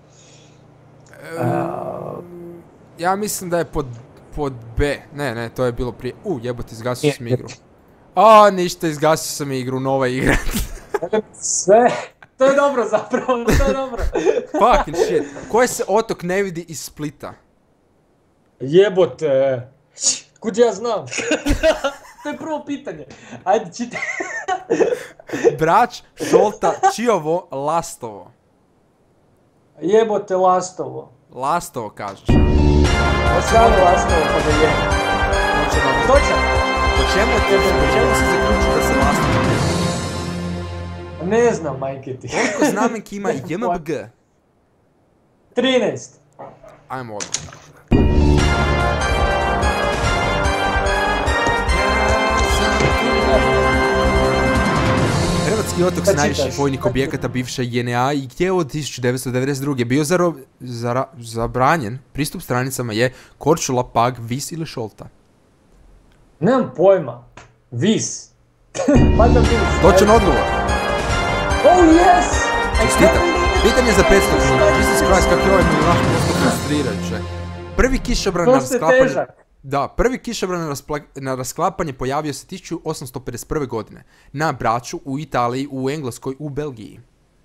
Speaker 2: Ja mislim da je pod B. Ne, to je bilo prije. Jebote, izgasio sam igru. Ništa, izgasio sam igru, nova igra.
Speaker 1: Sve. To je dobro zapravo, to je dobro.
Speaker 2: Fucking shit. Koji se otok ne vidi iz Splita?
Speaker 1: Jebote. Kud ja znam? To je prvo pitanje. Ajde, čitaj.
Speaker 2: Brač, Šolta, Čiovo, Lastovo.
Speaker 1: Jebote, Lastovo.
Speaker 2: Lastovo kažeš.
Speaker 1: Osvano Lastovo pa da je. Točan.
Speaker 2: Po čemu se zaključio da se Lastovo ne?
Speaker 1: Ne znam, majke ti.
Speaker 2: Koliko znamenki ima JMBG?
Speaker 1: 13.
Speaker 2: Ajmo odmah. Hrvatski otok s najviših vojnih objekata bivše JNA i gdje od 1992. bio zabranjen pristup stranicama je Korčula, Pag, Vis ili Šolta.
Speaker 1: Nemam pojma. Vis. Mada Vis.
Speaker 2: Točan odgovor.
Speaker 1: Oh yes!
Speaker 2: Čestitam. Pitanje za 500 kuna. Jesus Christ, kako je ovaj naš posto frustrirajuće. Prvi kišobran na rasklapanje... Da, prvi kišobran na rasklapanje pojavio se 1851. godine. Na Braču, u Italiji, u Engleskoj, u Belgiji.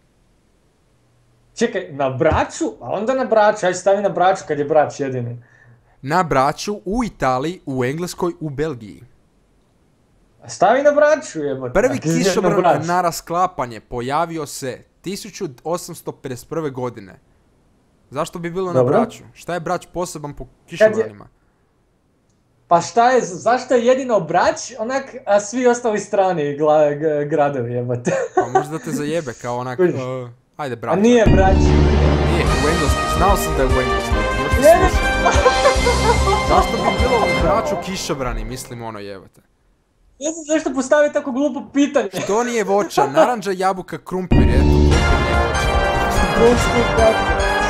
Speaker 1: Čekaj, na Braču? A onda na Braču, ajde stavi na Braču kad je Brač jedini.
Speaker 2: Na Braču, u Italiji, u Engleskoj, u Belgiji.
Speaker 1: Stavi na Braču, jebote.
Speaker 2: Prvi kišobran na rasklapanje pojavio se 1851. godine. Zašto bi bilo na Braču? Šta je Brač poseban po kišobranima?
Speaker 1: Pa zašto je jedino Brač, onak, a svi ostali strani gradovi, jebote.
Speaker 2: Pa možda te zajebe kao onak, ajde Brač.
Speaker 1: A nije Brač.
Speaker 2: Nije, u Engleskoj, znao sam da je u Engleskoj. Zašto bi bilo u Braču kišobrani, mislim ono jebote.
Speaker 1: Ne znam zašto postavi tako glupo pitanje.
Speaker 2: Što nije voća? Naranđa, jabuka, krumpir, eto, krumpir nije voća.
Speaker 1: Krumpir, kako?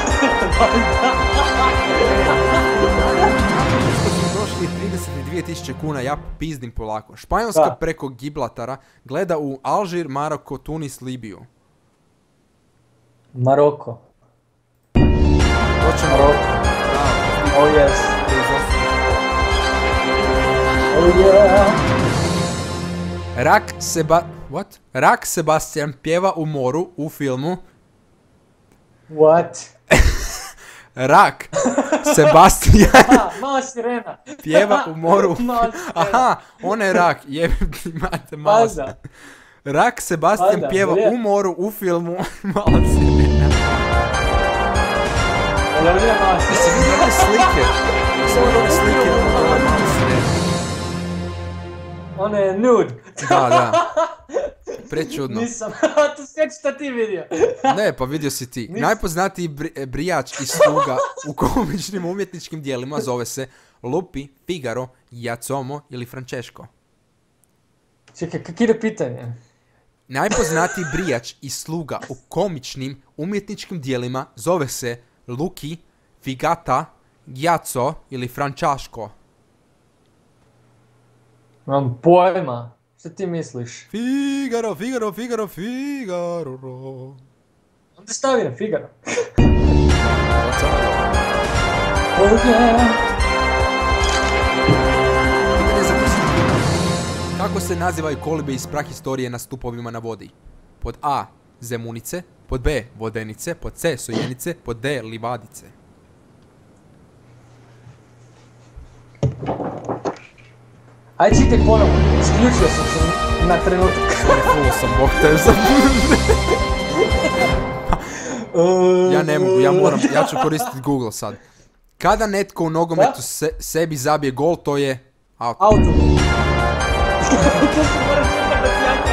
Speaker 2: Što su došli 32.000 kuna, ja pizdim polako. Španjolska preko Gibraltara gleda u Alžir, Maroko, Tunis, Libiju.
Speaker 1: Maroko.
Speaker 2: Točno.
Speaker 1: Maroko. Oh yes. Oh yeah.
Speaker 2: Rak Sebastian pjeva u moru u filmu.
Speaker 1: What?
Speaker 2: Rak Sebastian
Speaker 1: Mala sirena.
Speaker 2: pjeva u moru. Aha, on je rak, jebim ti mate, mala sirena. Rak Sebastian pjeva u moru u filmu Mala sirena. Jesi vidio one slike? Od ove Male sirene?
Speaker 1: Ona je nude.
Speaker 2: Da. Prečudno.
Speaker 1: Nisam, to sjeć šta ti vidio.
Speaker 2: Ne, pa vidio si ti. Najpoznatiji brijač i sluga u komičnim umjetničkim dijelima zove se Lupi, Figaro, Giacomo ili Francesco.
Speaker 1: Čekaj, kak ide pitanje?
Speaker 2: Najpoznatiji brijač i sluga u komičnim umjetničkim dijelima zove se Luki, Figata, Giaco ili Francesco.
Speaker 1: Imam pojma. Šta ti misliš?
Speaker 2: Figaro.
Speaker 1: Onda stavi na Figaro.
Speaker 2: Pitanje za 1000 kuna. Kako se nazivaju kolibe iz prahistorije na stupovima na vodi? Pod A. Zemunice. Pod B. Vodenice. Pod C. Sojenice. Pod D. Livadice.
Speaker 1: Ajde čitaj ponovno, isključio sam se na trenutak.
Speaker 2: Full sam, bok te sam. Ja ne mogu, ja ću koristiti Google sad. Kada netko u nogometu sebi zabije gol, to je auto.
Speaker 1: Auto. To se mora čekati da ti ja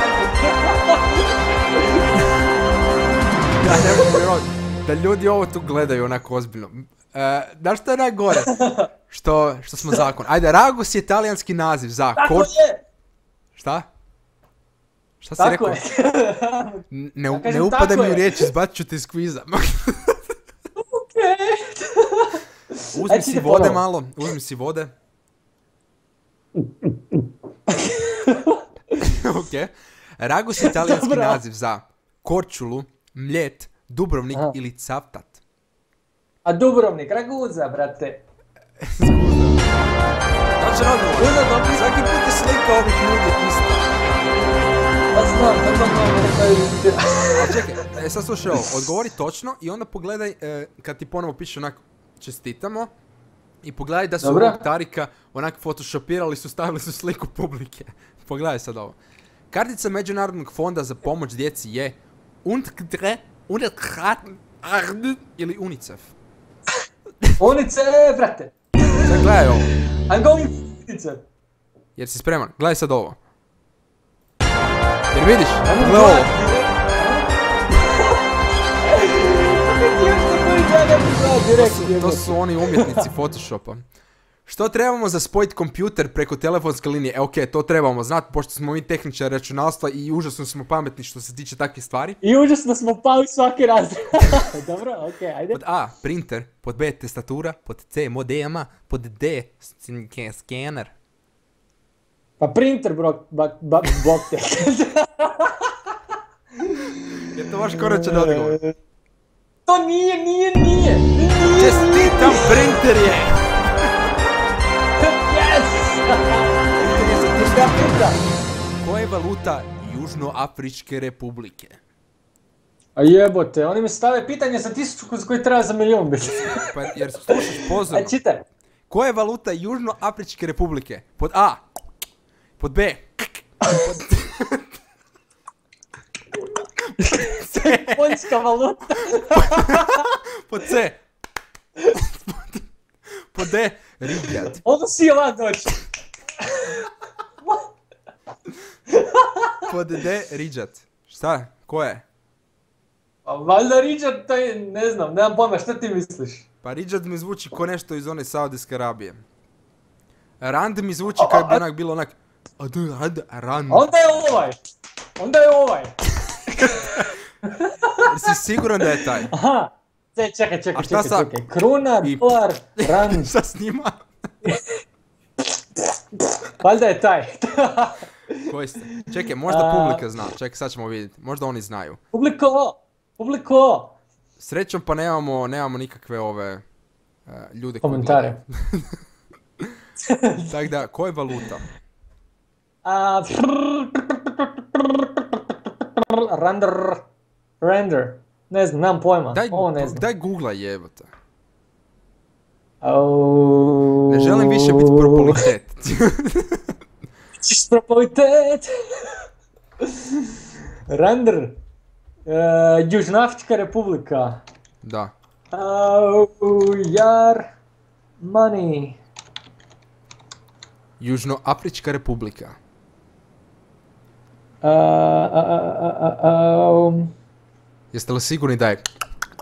Speaker 1: kažem.
Speaker 2: Ja ne mogu vjerovati da ljudi ovo tu gledaju onako ozbiljno. Znaš što je najgore? Što smo zakon. Ajde, Ragus je talijanski naziv za...
Speaker 1: Tako je!
Speaker 2: Šta? Šta si rekao? Ne upada mi u riječ, izbacit ću te iz kviza. Uzmi si vode malo, uzmi si vode. Ok. Ragus je italijanski
Speaker 1: Dobro.
Speaker 2: naziv za Korčulu, Mljet, Dubrovnik
Speaker 1: Aha.
Speaker 2: ili Cavtat.
Speaker 1: A Dubrovnik, Raguza, brate.
Speaker 2: Znači, odgovor. Svaki put je slika ovih ljudi isto.
Speaker 1: Pa znam, rekao
Speaker 2: A čekaj, sad slušaj ovo, odgovori točno i onda pogledaj, kad ti ponovo piše onak čestitamo, i pogledaj da su
Speaker 1: Dobro.
Speaker 2: ovog Tarika onak photoshopirali su, stavili su sliku publike. Pogledaj sad ovo. Kartica Međunarodnog fonda za pomoć djeci je UNCTRE, ili UNICEF.
Speaker 1: Unice, brate.
Speaker 2: Sad gledaj ovo,
Speaker 1: I'm going Unice.
Speaker 2: jer si spreman. Gledaj sad ovo. Jer vidiš, gledaj ovo. To su oni umjetnici Photoshopa. Što trebamo za spojiti kompjuter preko telefonske linije? Ok, to trebamo znati, pošto smo mi tehničari računalstva i užasno smo pametni što se tiče takvih stvari.
Speaker 1: I užasno smo pali svaki razred. Dobro, okej, ajde.
Speaker 2: Pod A, printer, pod B, tastatura, pod C, modema, pod D, skener.
Speaker 1: Pa printer, bok te.
Speaker 2: Je to vaš konačan odgovor?
Speaker 1: To nije.
Speaker 2: Čestitam, printer je!
Speaker 1: Yes!
Speaker 2: Koja je valuta Južnoafričke republike?
Speaker 1: A jebote, oni mi stave pitanje za 1000 koji treba za milion biti.
Speaker 2: Pa jer slušaš pozorno.
Speaker 1: Aj, čitaj.
Speaker 2: Koja je valuta Južnoafričke republike? Pod A. Pod B.
Speaker 1: Poljska valuta.
Speaker 2: Pod C. Pod D. Ridjat.
Speaker 1: Mogu si ovak doći.
Speaker 2: Pod D. Ridjat. Šta? Ko je?
Speaker 1: A valjda Ridžat, to je, ne znam, nemam pojma, šta ti misliš?
Speaker 2: Pa Ridjat mi zvuči ko nešto iz one Saudijske Arabije. Rand mi zvuči kao bi onak bilo onak... Rand.
Speaker 1: Onda je ovaj.
Speaker 2: Si siguran da je taj?
Speaker 1: Aha. Čekaj.
Speaker 2: A šta sa-
Speaker 1: Kruna,
Speaker 2: I-
Speaker 1: dolar, rand.
Speaker 2: Šta s njima?
Speaker 1: Valjda je taj.
Speaker 2: Koji ste? Čekaj, možda publika zna. Čekaj, sad ćemo vidjeti. Možda oni znaju.
Speaker 1: Publiko.
Speaker 2: Srećom pa nemamo nikakve ove ljude koji
Speaker 1: Komentare.
Speaker 2: gledaju. Tako da, koja je valuta?
Speaker 1: Render. Ne znam, nemam pojma. Ovo ne znam.
Speaker 2: Daj googlaj jebote.
Speaker 1: Au.
Speaker 2: Ne želim više biti propolitet.
Speaker 1: Čiš propolitet. Render. Južnoafrička republika.
Speaker 2: Da.
Speaker 1: Jar. Money.
Speaker 2: Južnoafrička republika. Jeste li sigurni da je?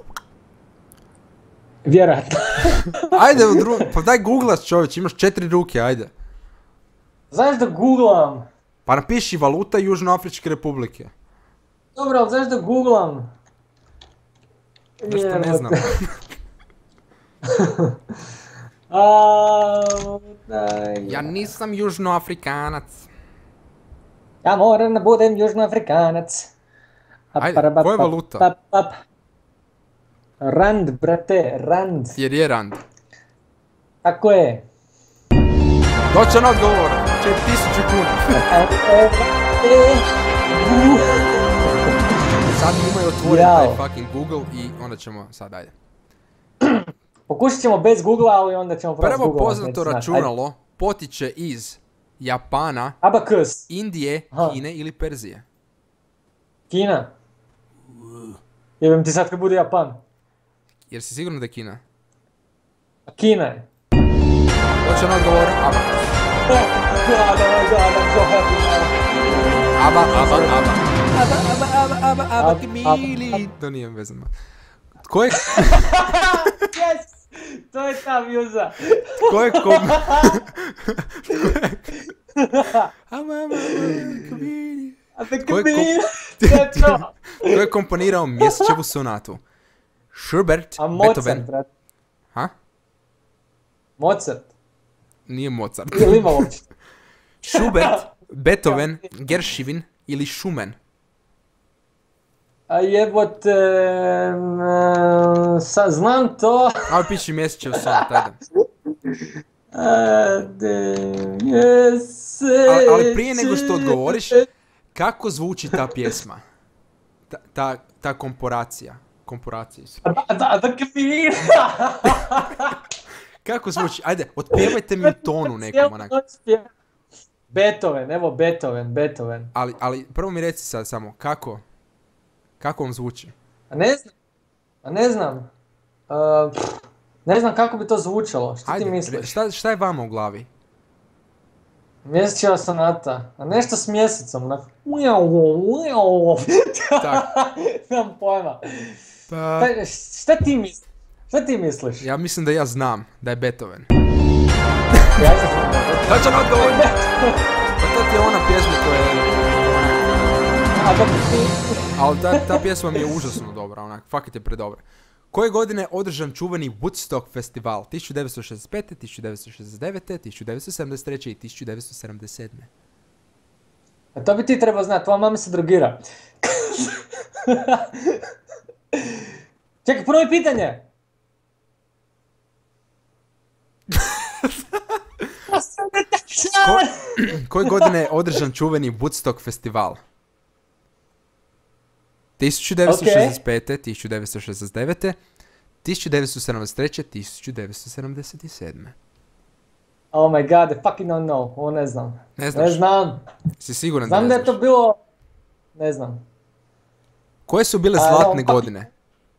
Speaker 1: Vjerojatno.
Speaker 2: Ajde, pa daj googlaš čovječ, imaš 4 ruke, ajde.
Speaker 1: Znaš da googlam?
Speaker 2: Pa napiši valuta Južnoafričke republike.
Speaker 1: Dobro, ali znaš da googlam?
Speaker 2: Nešto ne znam. Ja nisam Južnoafrikanac.
Speaker 1: Ja moram da budem Južnoafrikanac.
Speaker 2: Ajde, koja je valuta?
Speaker 1: Rand, brate, rand.
Speaker 2: Jer je rand.
Speaker 1: Tako je.
Speaker 2: Točan odgovor, 4000 kuna. Sad imaju otvoren taj fucking Google i onda ćemo, sad ajde.
Speaker 1: Pokušat ćemo bez Google, ali onda ćemo probati
Speaker 2: Prvo
Speaker 1: Google.
Speaker 2: poznato računalo potiče iz Japana,
Speaker 1: Abakus.
Speaker 2: Indije,
Speaker 1: Aha.
Speaker 2: Kine ili Perzije.
Speaker 1: Kina. Jebem ti sad kad bude Japan.
Speaker 2: Jer si sigurno da je Kina?
Speaker 1: Kina je.
Speaker 2: Točan odgovor, Abakus.
Speaker 1: Oh god, I'm so happy now.
Speaker 2: Aba, Kamili. To nije vezano. Tko je...
Speaker 1: Yes! To je ta mjuza.
Speaker 2: Tko je Kamili. Tko je komponirao Mjesečevu sonatu? Schubert,
Speaker 1: A Mozart,
Speaker 2: Beethoven.
Speaker 1: brat.
Speaker 2: Ha?
Speaker 1: Mozart.
Speaker 2: Nije Mozart.
Speaker 1: Ili ima uopće?
Speaker 2: Schubert, Beethoven, Gershwin ili Schumann?
Speaker 1: A jebote, sad znam to.
Speaker 2: Ajde piši Mjesečev sonat, ajde. Ali prije nego što odgovoriš, kako zvuči ta pjesma? Ta komporacija.
Speaker 1: Da kapira.
Speaker 2: Kako zvuči? Ajde, otpjevajte mi u tonu nekom onak.
Speaker 1: Beethoven, evo Beethoven.
Speaker 2: Ali prvo mi reci sad samo, kako vam zvuči?
Speaker 1: Ne znam. Ne znam kako bi to zvučalo, što ti misliš?
Speaker 2: Šta je vama u glavi?
Speaker 1: Mjesečeva sonata, a nešto s mjesecom, nemam pojma. Šta ti misliš?
Speaker 2: Ja mislim da ja znam da je Beethoven.
Speaker 1: Ja se znam da je Beethoven.
Speaker 2: Tačan odgovor! Pa to ti je ona pjesma koja je... Ali ta pjesma mi je užasno dobra, onak, fakat je predobra. Koje godine je održan čuveni Woodstock festival? 1965, 1969, 1973 i 1977.
Speaker 1: A to bi ti trebao znati, tvoja mama se drogira. Čekaj, prvo pitanje!
Speaker 2: Koje godine je održan čuveni Woodstock festival? 1965, 1969, 1973, 1977.
Speaker 1: Oh my god, I fucking don't know. Ovo ne znam.
Speaker 2: Ne znaš?
Speaker 1: Ne znam.
Speaker 2: Si siguran
Speaker 1: Znam
Speaker 2: da
Speaker 1: da
Speaker 2: ne
Speaker 1: je to
Speaker 2: znaš?
Speaker 1: bilo... Ne znam.
Speaker 2: Koje su bile zlatne godine?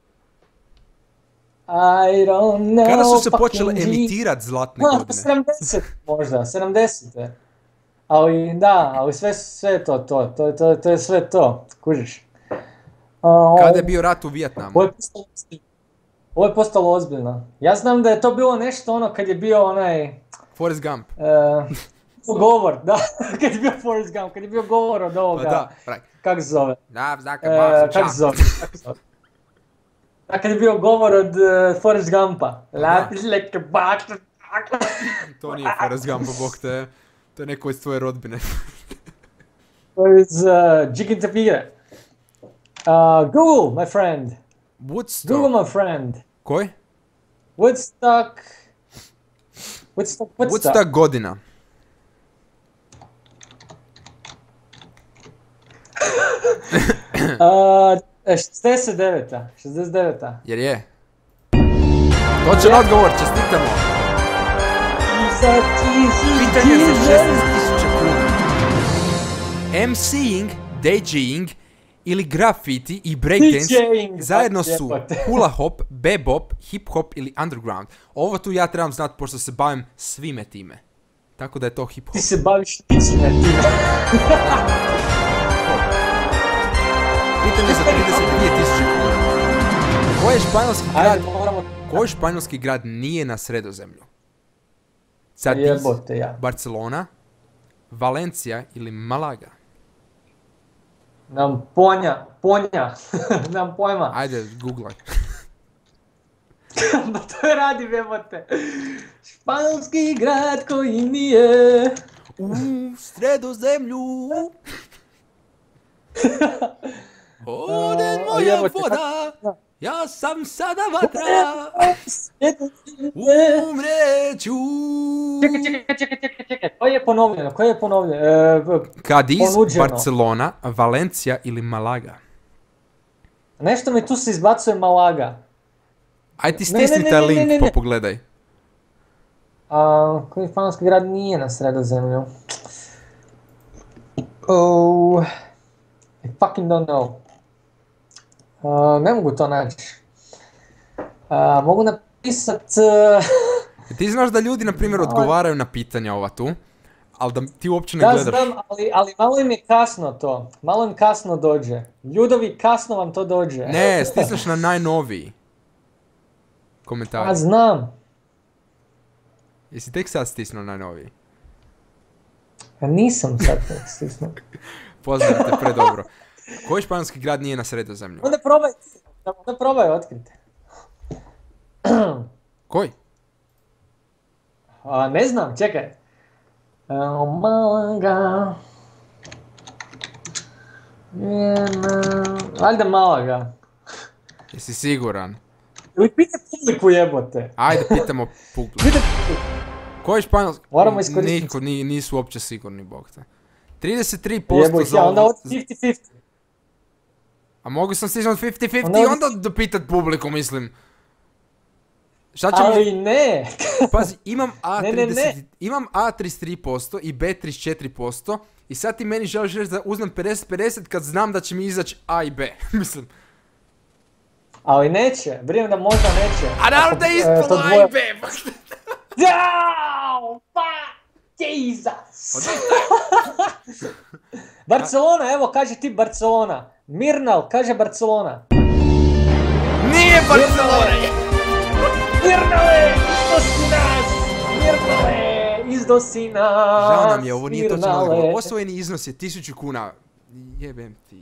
Speaker 1: I don't know.
Speaker 2: Kada su se
Speaker 1: fucking
Speaker 2: počele
Speaker 1: G.
Speaker 2: emitirati zlatne
Speaker 1: No,
Speaker 2: godine?
Speaker 1: 70 možda, 70. Ali da, ali sve je to je sve to, kužiš.
Speaker 2: Kada je bio rat u Vijetnamu?
Speaker 1: Ovo je postalo ozbiljno. Ja znam da je to bilo nešto ono kad je bio onaj...
Speaker 2: Forrest Gump.
Speaker 1: Govor, da, kad je bio Forrest Gump, kad je bio govor od ovoga...
Speaker 2: Pa da, right.
Speaker 1: Kako se zove?
Speaker 2: Kako
Speaker 1: se zove? Da, kad je bio govor od Forrest Gumpa. Lapis like a
Speaker 2: To nije Forrest Gump, bog te. To je neko iz tvoje rodbine.
Speaker 1: To je iz Džikinta Pigre. Google, my friend.
Speaker 2: Woodstock.
Speaker 1: Google, my friend.
Speaker 2: Koji?
Speaker 1: Woodstock
Speaker 2: godina.
Speaker 1: Uh, 69.
Speaker 2: Jer je. Točan odgovor, čestitamo. Pitanje za 16.000 kuna. MCing, DJing ili graffiti i breakdance zajedno su hula hop, bebop, hip hop ili underground. Ovo tu ja trebam znati pošto se bavim svime time. Tako da je to hip hop.
Speaker 1: Ti se baviš svime time.
Speaker 2: Pitanje za 32.000 kuna. Koji španjolski grad nije na Sredozemlju? Cadiz, Barcelona, Valencija ili Malaga?
Speaker 1: Nam pojma.
Speaker 2: Ajde, googlaj.
Speaker 1: Pa to je radi, jebote. Španjolski grad koji nije
Speaker 2: u Sredozemlju. Ode moja voda, ja sam sada vatra, umreću.
Speaker 1: Čekaj, koje je ponovljeno?
Speaker 2: Cadiz, Barcelona, Valencija ili Malaga?
Speaker 1: Nešto mi tu se izbacuje Malaga.
Speaker 2: Aj ti stisni taj link pa pogledaj.
Speaker 1: Koji španjolski grad nije na Sredozemlju? I fucking don't know. Ne mogu to naći. Mogu napisat...
Speaker 2: Ti znaš da ljudi, na primjer, odgovaraju na pitanja ova tu, ali da ti uopće ne gledaš.
Speaker 1: Da, znam, ali malo im je kasno to. Malo im kasno dođe. Ljudovi, kasno vam to dođe.
Speaker 2: Ne, stisneš na najnoviji komentar.
Speaker 1: Znam.
Speaker 2: Jesi tek sad stisnuo najnoviji?
Speaker 1: Nisam sad stisnuo.
Speaker 2: Poznajem te predobro. Koji španjolski grad nije na Sredozemlju?
Speaker 1: Onda probaj otkriti.
Speaker 2: Koji?
Speaker 1: Ne znam, čekaj. Evo Malaga. Valjda Malaga.
Speaker 2: Jesi siguran?
Speaker 1: Ili pite publiku jebote.
Speaker 2: Ajde, pitamo publiku.
Speaker 1: Pite publiku.
Speaker 2: Koji španjolski?
Speaker 1: Moramo iskoristiti.
Speaker 2: Niko, nisu uopće sigurni, bog te. 33%
Speaker 1: Jeboj
Speaker 2: za
Speaker 1: ja, onda
Speaker 2: ovo.
Speaker 1: od 50-50.
Speaker 2: A mogu sam stići od 50-50 i onda dopitat publiku, mislim. Šta ćemo...
Speaker 1: Ali ne.
Speaker 2: Pazi, imam A30,
Speaker 1: Ne.
Speaker 2: imam A33% i B34% i sad ti meni želiš reći da uzmem 50-50 kad znam da će mi izaći A i B, mislim.
Speaker 1: Ali neće, brinem da možda neće.
Speaker 2: A naravno da je ispalo A i B!
Speaker 1: Jao, pa, Jesus! Barcelona, evo kaže ti Barcelona. Mirnal, kaže Barcelona.
Speaker 2: Nije Barcelona!
Speaker 1: Mirnale, izdosi nas! Mirnale, izdosi nas!
Speaker 2: Žao nam je, ovo nije točan
Speaker 1: Mirnale.
Speaker 2: odgovor. Osvojeni iznos je 1000 kuna. Jebem ti.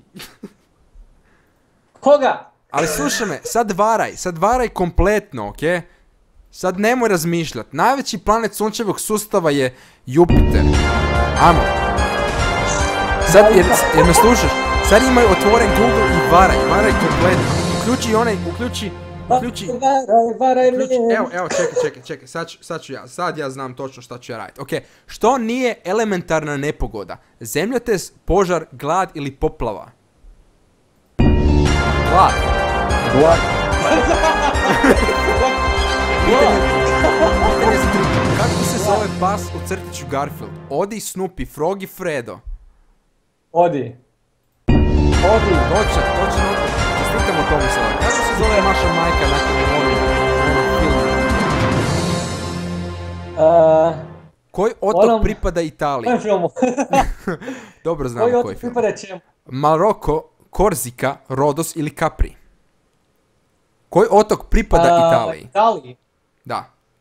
Speaker 1: Koga?
Speaker 2: Ali slušaj me, sad varaj kompletno, okej? Sad nemoj razmišljat. Najveći planet sunčevog sustava je Jupiter. Amo. Sad, jer me slušaš, sad imaj otvoren Google i varaj kompletno. Uključi,
Speaker 1: Varaj,
Speaker 2: evo, čekaj, sad ja znam točno šta ću ja raditi. Okej, što nije elementarna nepogoda? Zemljotres, požar, glad ili poplava? Glad. Pitanje za tri. Kako se zove pas u crtiću Garfield? Odi, Snoopy, Frog, Fredo.
Speaker 1: Odi.
Speaker 2: Točan odgovor. Čestitamo Tomislava. Kako se zove naša majka nakon ovog filmu? Koji otok pripada Italiji?
Speaker 1: Kojem filmu?
Speaker 2: Dobro znamo
Speaker 1: Koji
Speaker 2: koji
Speaker 1: otok
Speaker 2: film.
Speaker 1: pripada čemu?
Speaker 2: Maroko, Korzika, Rodos ili Capri? Koji otok pripada Italiji?
Speaker 1: Italiji.
Speaker 2: Da.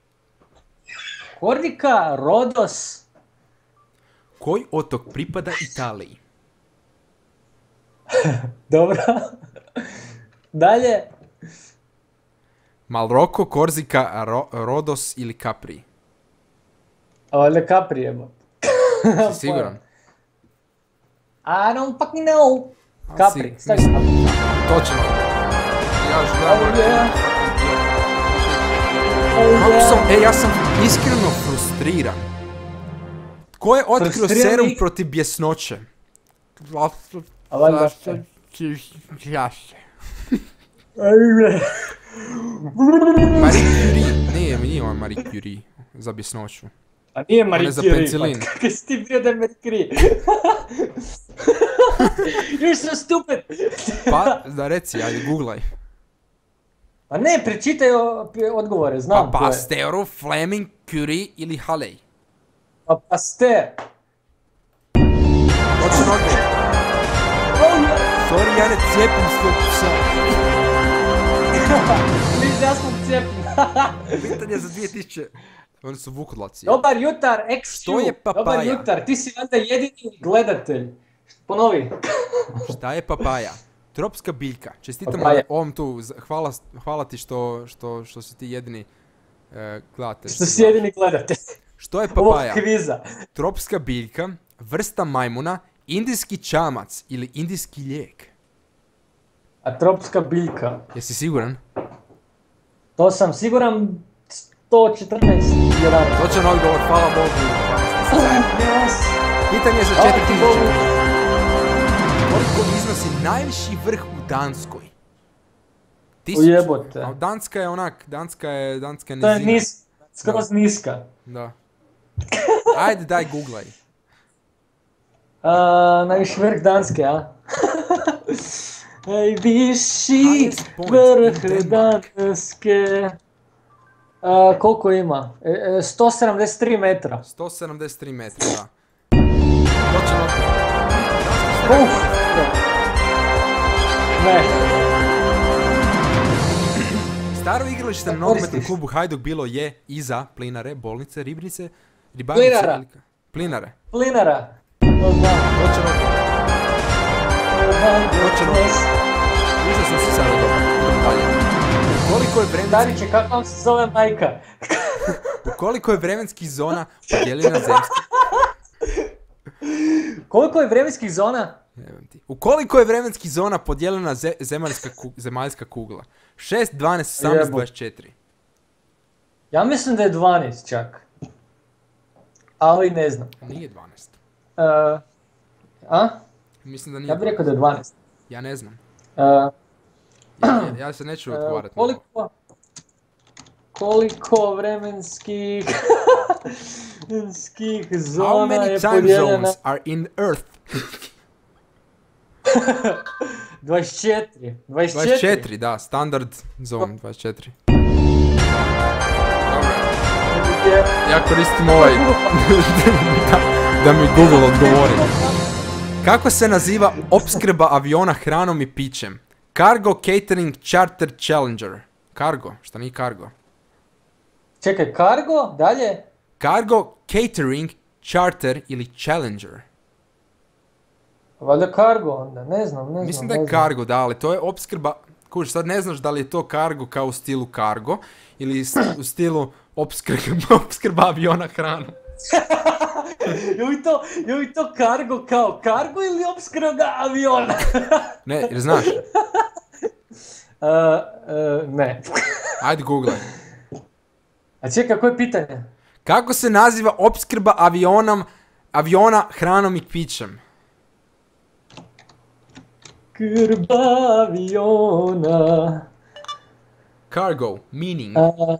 Speaker 1: Korzika, Rodos.
Speaker 2: Koji otok pripada Italiji?
Speaker 1: Dobro. Dalje.
Speaker 2: Maroko, Korzika, Rodos ili Capri?
Speaker 1: A valjda Capri jebo.
Speaker 2: Si siguran?
Speaker 1: I don't fucking know. Capri, stavi Capri.
Speaker 2: Točno. Ja još gledam. Ja sam iskreno frustriran. Tko je otkrio serum protiv bjesnoće?
Speaker 1: A valjda.
Speaker 2: Marie Curie. Nije on Marie Curie za bjesnoću.
Speaker 1: A nije Marie
Speaker 2: za
Speaker 1: Curie,
Speaker 2: penicilin.
Speaker 1: pa kako si ti bio da je Marie Curie? You're so stupid!
Speaker 2: Pa, da reci, ajde, googlaj.
Speaker 1: Pa ne, prečitaj odgovore, znam
Speaker 2: Pa
Speaker 1: ko je.
Speaker 2: Pasteuru, Fleming, Curie ili Halley?
Speaker 1: Pa Pasteur.
Speaker 2: Točno odgovor. Sorry, ja ne cijepim svog psa.
Speaker 1: Viš da ja sam cijepim.
Speaker 2: Pitanje za 2000. Oni su vukodlaci.
Speaker 1: Dobar jutar, XQ.
Speaker 2: Što je papaja?
Speaker 1: Dobar jutar, ti si valjda jedini gledatelj. Ponovi.
Speaker 2: Šta je papaja? Tropska biljka. Čestitamo
Speaker 1: Papaja.
Speaker 2: ovom tu. Hvala ti što si ti jedini gledatelj.
Speaker 1: Što si jedini gledatelj.
Speaker 2: Što je
Speaker 1: Ovog
Speaker 2: papaja?
Speaker 1: kviza.
Speaker 2: Tropska biljka, vrsta majmuna, indijski čamac ili indijski lijek?
Speaker 1: A tropska biljka.
Speaker 2: Jesi siguran?
Speaker 1: To sam siguran 114. 11.
Speaker 2: Točan odgovor, hvala Bogu.
Speaker 1: Yes.
Speaker 2: Pitanje za
Speaker 1: Hvala ti
Speaker 2: 4000.
Speaker 1: Bogu.
Speaker 2: Koliko iznosi najviši vrh u Danskoj?
Speaker 1: Ujebote.
Speaker 2: A Danska je onak, Danska je
Speaker 1: To je
Speaker 2: nizina.
Speaker 1: skroz niska.
Speaker 2: Da. Ajde, daj googlaj.
Speaker 1: Najviši vrh Danske, a? Najviši
Speaker 2: Highest point
Speaker 1: vrh
Speaker 2: in Denmark.
Speaker 1: Danske. Koliko ima? 173 metra.
Speaker 2: 173 metra, da. Točan odgovor.
Speaker 1: Uf. Ne.
Speaker 2: Staro igralište na nogometnom klubu Hajduk bilo je iza plinare, bolnice, ribnice, ribarnice
Speaker 1: Plinara.
Speaker 2: ili... Plinare.
Speaker 1: Plinara. To znam.
Speaker 2: Točan odgovor. Točan odgovor. Užasno si sada dobar. Idemo dalje. Koliko je vremenski...
Speaker 1: Dariće, kako vam se zove majka?
Speaker 2: Koliko je vremenskih zona podijeljena zemlji?
Speaker 1: Koliko je vremenskih zona?
Speaker 2: Jebem ti. U koliko je vremenskih zona podijeljena zemaljska kugla? 6, 12, 18, 24.
Speaker 1: Ja mislim da je 12 čak. Ali ne znam.
Speaker 2: Nije 12.
Speaker 1: A?
Speaker 2: Mislim da nije.
Speaker 1: Ja bih rekao da je 12.
Speaker 2: Ja ne znam.
Speaker 1: Uh,
Speaker 2: Ja se neću odgovarati.
Speaker 1: Koliko vremenskih zona
Speaker 2: How many
Speaker 1: je
Speaker 2: time
Speaker 1: podijeljena?
Speaker 2: zones are in Earth?
Speaker 1: 24.
Speaker 2: 24, da, standard zone 24. Ja koristim ovaj da mi Google odgovori. Kako se naziva opskrba aviona hranom i pićem? Cargo, catering, charter, challenger. Cargo, šta nije cargo?
Speaker 1: Čekaj, cargo, dalje?
Speaker 2: Cargo, catering, charter ili challenger.
Speaker 1: Valjda cargo onda, ne znam.
Speaker 2: Mislim da je cargo, da, ali to je opskrba. Kužiš, sad ne znaš da li je to cargo kao u stilu cargo ili u stilu opskrba aviona hranom.
Speaker 1: Je li to cargo kao cargo ili opskrba aviona?
Speaker 2: Ne, jer znaš.
Speaker 1: Ne.
Speaker 2: Ajde googlaj.
Speaker 1: A čekaj, koje je pitanje?
Speaker 2: Kako se naziva opskrba aviona hranom i pićem?
Speaker 1: Opskrba aviona.
Speaker 2: Cargo, meaning.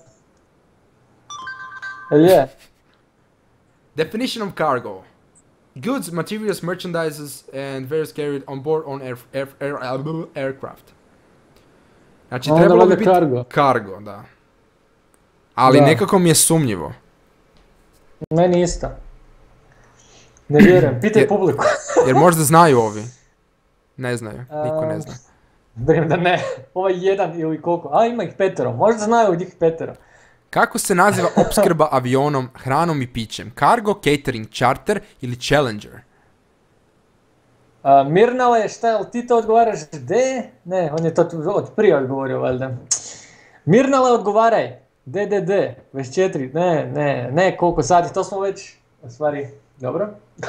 Speaker 1: Je.
Speaker 2: Definition of cargo. Goods, materials, merchandises and various carried on board on aircraft. Znači,
Speaker 1: Onda
Speaker 2: trebalo bi
Speaker 1: valjda
Speaker 2: biti
Speaker 1: cargo.
Speaker 2: cargo, da. Ali
Speaker 1: Da.
Speaker 2: nekako mi je sumnjivo.
Speaker 1: Meni isto. Ne vjerujem, pitaj publiku.
Speaker 2: Jer možda znaju ovi. Ne znaju, niko ne zna.
Speaker 1: Vjerujem da ne. Ovaj jedan ili koliko. A ima ih 5, možda znaju od njih 5.
Speaker 2: Kako se naziva opskrba avionom, hranom i pićem? Cargo, catering, charter ili challenger?
Speaker 1: Mirnale, šta je, ti to odgovaraš D? Ne, on je to od prije odgovorio, valjda. Mirnale, odgovaraj. D, 24, ne, koliko sati, to smo već, u stvari, dobro.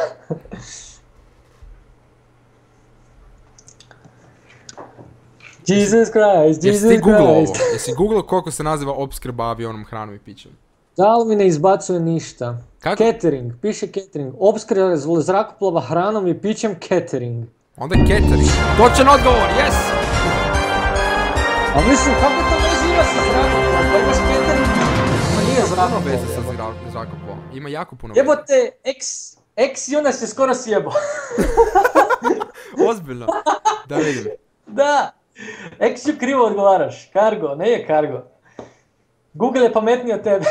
Speaker 1: Jesus Christ,
Speaker 2: Jesi ti
Speaker 1: Jesus
Speaker 2: googlao ovo?
Speaker 1: Christ.
Speaker 2: Jesi googlao koliko se naziva opskrba avionom, hranom i pićem?
Speaker 1: Da li mi ne izbacuje ništa?
Speaker 2: Kako?
Speaker 1: Catering, piše catering. Opskrba zrakoplova hranom i pićem catering.
Speaker 2: Onda je catering. Točan odgovor, yes!
Speaker 1: A mislim, kako to veze ima sa zrakoplovom? Pa imaš catering, pa nije
Speaker 2: Puno
Speaker 1: zrakoplov.
Speaker 2: veze sa zrakoplovom. Ima jako puno veze.
Speaker 1: Jebote, ex Jonas je skoro sjebo.
Speaker 2: Ozbiljno. Da vidim.
Speaker 1: Da, ex ju krivo odgovaraš. Cargo, ne je cargo. Google je pametniji od tebe.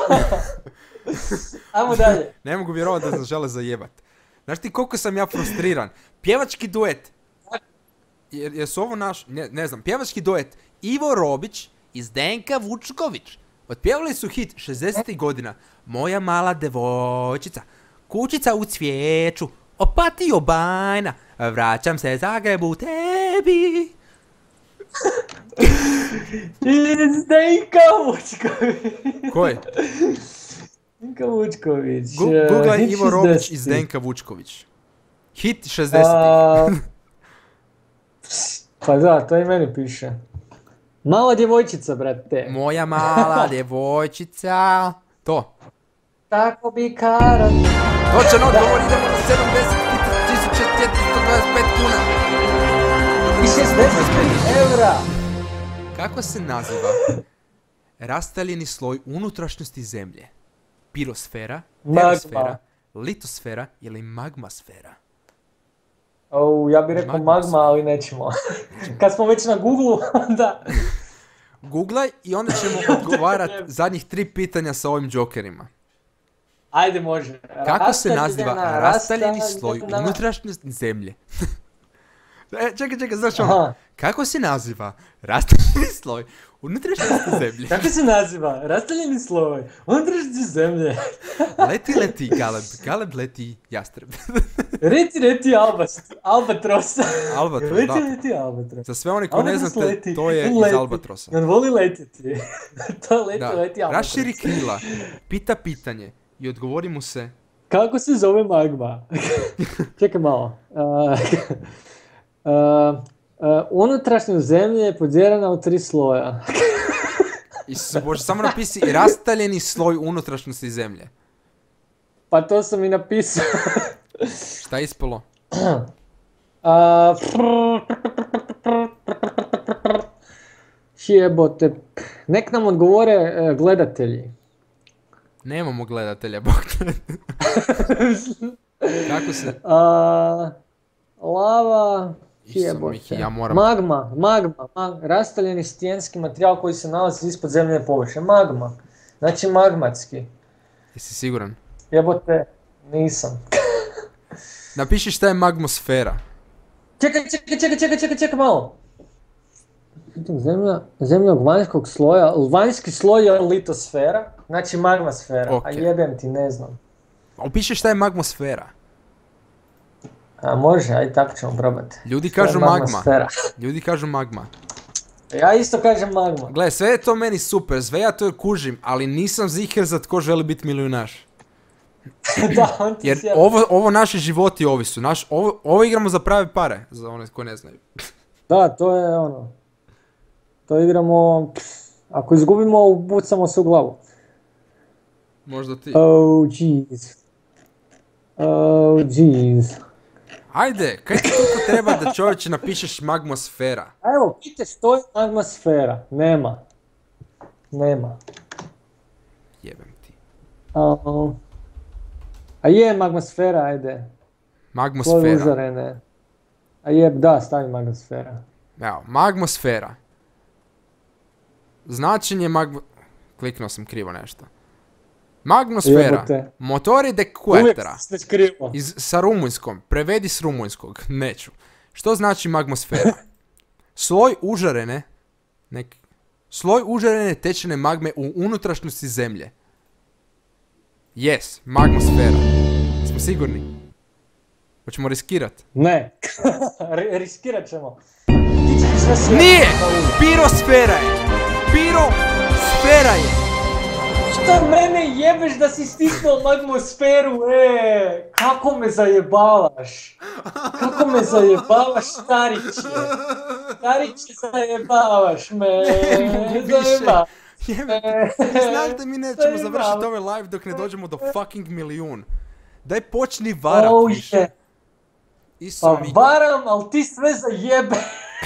Speaker 1: Ajmo dalje.
Speaker 2: Ne mogu vjerovati da se žele zajebat. Znaš ti koliko sam ja frustriran? Pjevački duet. Jer su ovo naš, ne znam, pjevački duet Ivo Robić i Zdenka Vučković. Otpjevali su hit 60. godina. Moja mala devojčica, kućica u cvijeću, Opatio bajna, vraćam se Zagrebu tebi.
Speaker 1: Zdenka Vučković.
Speaker 2: Koji?
Speaker 1: Zdenka Vučković.
Speaker 2: Googlaj
Speaker 1: hit
Speaker 2: Ivo Robić
Speaker 1: 60.
Speaker 2: i Zdenka Vučković. Hit 60.
Speaker 1: Pa da, to i meni piše. Mala djevojčica, brate.
Speaker 2: Moja mala djevojčica. To.
Speaker 1: Tako bi karat.
Speaker 2: Točan odgovor, idemo na 70.425 kuna.
Speaker 1: I 60 eura.
Speaker 2: Kako se naziva rastaljeni sloj unutrašnjosti zemlje? Pirosfera, terosfera,
Speaker 1: Magma.
Speaker 2: litosfera ili magmasfera?
Speaker 1: Ja bih rekao magma, ali nećemo. Kad smo već na Google, onda...
Speaker 2: Googlaj i onda ćemo odgovarati zadnjih 3 pitanja sa ovim džokerima.
Speaker 1: Ajde, može.
Speaker 2: Kako se naziva rastaljeni sloj unutrašnjosti zemlje? Čekaj, znaš ono?
Speaker 1: Aha.
Speaker 2: Kako se naziva rastaljeni sloj unutrašnjosti zemlje?
Speaker 1: Kako se naziva? Rastaljeni sloj. Unutrašnjosti zemlje.
Speaker 2: Leti, Galeb leti, jastreb.
Speaker 1: Reti, albatros.
Speaker 2: Albatros, da.
Speaker 1: Leti, albatros.
Speaker 2: Za sve one koji ne
Speaker 1: Albatros
Speaker 2: znate,
Speaker 1: leti.
Speaker 2: to je
Speaker 1: On
Speaker 2: iz
Speaker 1: leti.
Speaker 2: Albatrosa.
Speaker 1: On voli letiti. To leti,
Speaker 2: Da.
Speaker 1: albatros.
Speaker 2: Raširi krila, pita pitanje i odgovori mu se
Speaker 1: Kako se zove magma? Čekaj malo. Unutrašnjost zemlje je podijeljena u 3 sloja.
Speaker 2: Isuse Bože, samo napisi rastaljeni sloj unutrašnjosti zemlje.
Speaker 1: Pa to sam i napisao.
Speaker 2: Šta je ispalo?
Speaker 1: Jebote. Nek nam odgovore gledatelji.
Speaker 2: Nemamo gledatelja, bog te. Kako se?
Speaker 1: Lava,
Speaker 2: Miki, ja moram...
Speaker 1: magma, rastaljeni stijenski materijal koji se nalazi ispod zemljene površine. Magma, znači magmatski.
Speaker 2: Jesi siguran?
Speaker 1: Jebote, nisam.
Speaker 2: Napiši šta je magmosfera.
Speaker 1: Čekaj malo. Zemlja vanjskog sloja, vanjski sloj je litosfera, znači magmasfera,
Speaker 2: Okay.
Speaker 1: A jebem ti, ne znam.
Speaker 2: Opiši šta je magmosfera.
Speaker 1: A može, aj tako ćemo probati.
Speaker 2: Ljudi kažu magma. Ljudi kažu magma.
Speaker 1: Ja isto kažem magma.
Speaker 2: Gle, sve je to meni super, sve ja to kužim, ali nisam ziher za tko želi biti milijunaš.
Speaker 1: Da, on ti
Speaker 2: jer
Speaker 1: sjeda.
Speaker 2: ovo naši životi ovisu, ovo igramo za prave pare, za one koji ne znaju.
Speaker 1: Da, to je ono. To igramo, ako izgubimo, bucamo se u glavu.
Speaker 2: Možda ti.
Speaker 1: Oh jeez.
Speaker 2: Ajde, kaj ti toliko treba da čovječe napišeš magmosfera?
Speaker 1: A evo, pite što je magmasfera? Nema.
Speaker 2: Jebem ti.
Speaker 1: A je magmasfera, ajde.
Speaker 2: Magmosfera.
Speaker 1: Sloj užarene. A je, da, stavi magmasfera.
Speaker 2: Evo, magmosfera. Značenje Kliknuo sam krivo nešto. Magmosfera.
Speaker 1: Jebote.
Speaker 2: Motori de
Speaker 1: Uvijek
Speaker 2: Quetra.
Speaker 1: ste krivo.
Speaker 2: Sa rumunjskom. Prevedi s rumunjskog. Neću. Što znači magmosfera? Sloj užarene... Sloj užarene tečene magme u unutrašnjosti zemlje. Yes, magmosfera. Smo sigurni? Hoćemo riskirat?
Speaker 1: Ne. Riskirat ćemo. Ti ćeš sve sve.
Speaker 2: Nije! Pirosfera je! Pirosfera je!
Speaker 1: Što mene jebeš da si stisnuo magmosferu, Kako me zajebavaš? Kako me zajebavaš, stariće? Stariće, zajebavaš me.
Speaker 2: Ne mogu više.
Speaker 1: Zajeba.
Speaker 2: Ti znaš da mi nećemo završiti ovaj live dok ne dođemo do fucking milijun. Daj počni varat više.
Speaker 1: Je. Pa varam, ali ti sve zajebe.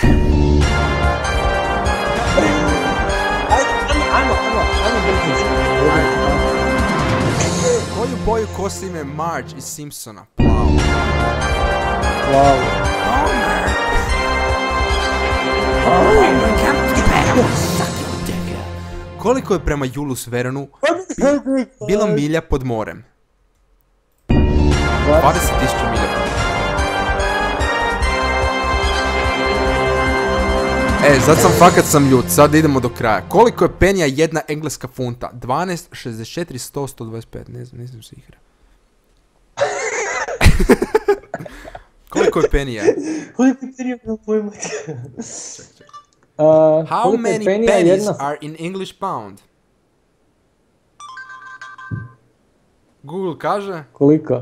Speaker 1: Ajmo brzinski.
Speaker 2: Koju boju kose ime Marge iz Simpsona? Plavu.
Speaker 1: Wow.
Speaker 2: Koliko je prema Julius Veronu bilo milja pod morem? 20.000 milja pod morem. Sad sam ljut, sad idemo do kraja. Koliko je penija jedna engleska funta? 12, 64, 100, 125, ne znam, nisam se igra. Koliko je penija?
Speaker 1: Koliko je penija bilo pojma?
Speaker 2: How many pennies are in English pound? Google kaže...
Speaker 1: Koliko?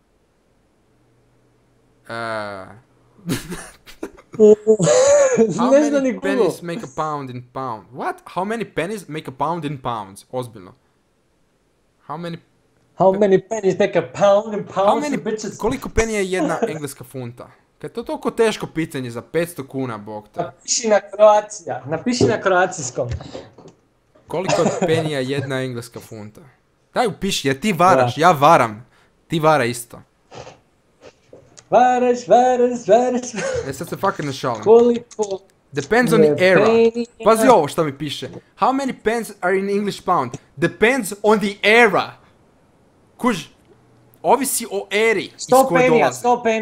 Speaker 2: How
Speaker 1: Ne zna ni
Speaker 2: many
Speaker 1: Google.
Speaker 2: pennies make a pound in pound? What? How many pennies make a pound in pounds? Ozbiljno. How many
Speaker 1: pennies make a pound and
Speaker 2: How
Speaker 1: pounds
Speaker 2: many,
Speaker 1: and bitches?
Speaker 2: koliko penija je jedna engleska funta? Kad je to toliko teško pitanje za 500 kuna, bog te.
Speaker 1: Napiši na kroacijskom.
Speaker 2: Koliko je penija jedna engleska funta? Daj upiši, jer ti varaš, ja varam. Ti vara isto.
Speaker 1: Varaš.
Speaker 2: Sad se fakat ne šalim.
Speaker 1: Koliko?
Speaker 2: Depends on the era. Pazi ovo što mi piše. How many pence are in English pound? Depends on the era. Kuž, ovisi o eri iz koje dolazi.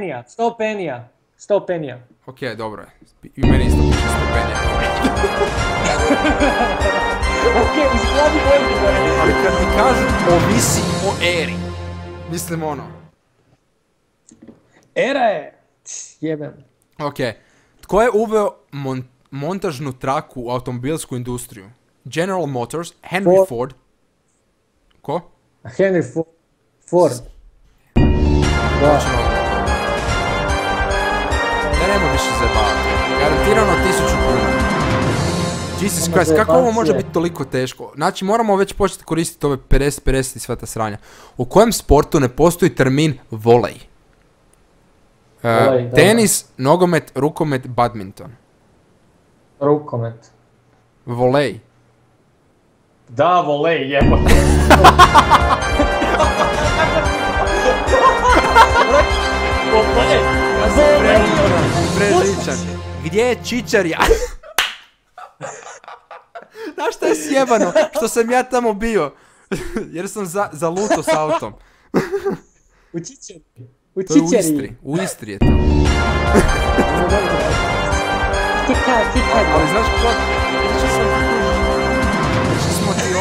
Speaker 1: 100 penija.
Speaker 2: Okej, dobro je. I meni isto piše 100 penija.
Speaker 1: Okej, izgledi bolje.
Speaker 2: Ali kad mi kažu ovisi o eri, mislim ono.
Speaker 1: Era je... Jebem.
Speaker 2: Okej. Tko je uveo montažnu traku u automobilsku industriju? General Motors, Henry Ford. Ko?
Speaker 1: Henry Ford.
Speaker 2: Točno. Da nemoj više zajebavati. Garantirano 1000 kuna. Jesus Christ, kako ovo može biti toliko teško? Znači moramo već početi koristiti ove 50-50 i sva ta sranja. U kojem sportu ne postoji termin volej? Tenis, nogomet, rukomet, badminton.
Speaker 1: Rukomet.
Speaker 2: Volej.
Speaker 1: Da, volej, jebote.
Speaker 2: Ja sam prežičan. Gdje je čičarja? Znaš šta je sjebano? Što sam ja tamo bio. Jer sam zalutao s autom.
Speaker 1: U Čičari.
Speaker 2: To je u Istri. U Istri je to. Ali znaš ko? Išli smo ti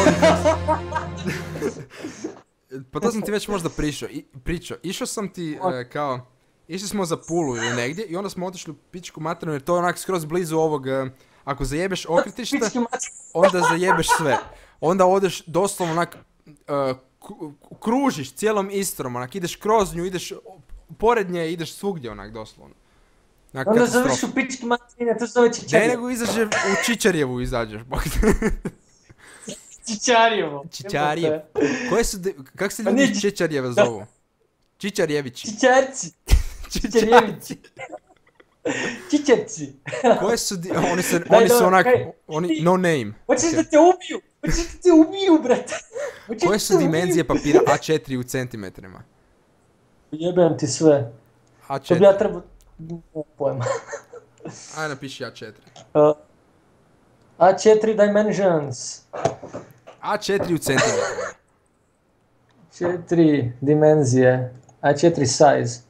Speaker 2: pa to sam ti već možda pričao. Išao sam ti kao... Išli smo za Pulu ili negdje i onda smo otišli u pičku materinu jer to je onak skroz blizu ovog... Ako zajebeš okretište, onda zajebeš sve. Onda odeš doslovno onak... Kružiš cijelom Istrom, onak ideš kroz nju, ideš pored nje, ideš svugdje onak doslovno.
Speaker 1: Onda završi u pički materine, to se zove Čičarjevo.
Speaker 2: Ne, nego izađe u Čičarjevu izađeš.
Speaker 1: Čičarjevo.
Speaker 2: Čičarjevo. Kako se ljudi iz Čičarjeva zovu? Čičarjevići.
Speaker 1: Čičarci. Čičarjevići. Čičarci.
Speaker 2: Koje su, oni su onak, no name.
Speaker 1: Hoćeš da te ubiju? Hoćeš da te ubiju, brate?
Speaker 2: Koje su dimenzije papira A4 u centimetrima?
Speaker 1: Jebem ti sve.
Speaker 2: A4.
Speaker 1: To bi ja trebao... Pojma.
Speaker 2: Ajde napiši A4.
Speaker 1: A4 dimensions.
Speaker 2: A4 u centimetrima.
Speaker 1: 4 dimenzije. A4 size.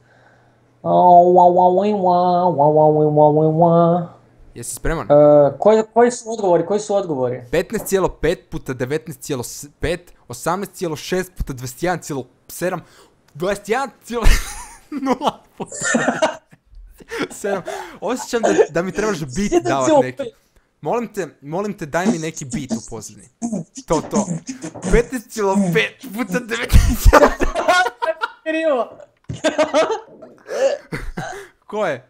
Speaker 2: Jesi spreman?
Speaker 1: Koji su odgovori?
Speaker 2: 15,5 puta 19,5, 18,6 puta 21,7, 21,0. Osjećam da mi trebaš beat davat neki. Molim te daj mi neki beat u pozadini. To. 15,5 puta 19,7.
Speaker 1: Krivo.
Speaker 2: Ko je?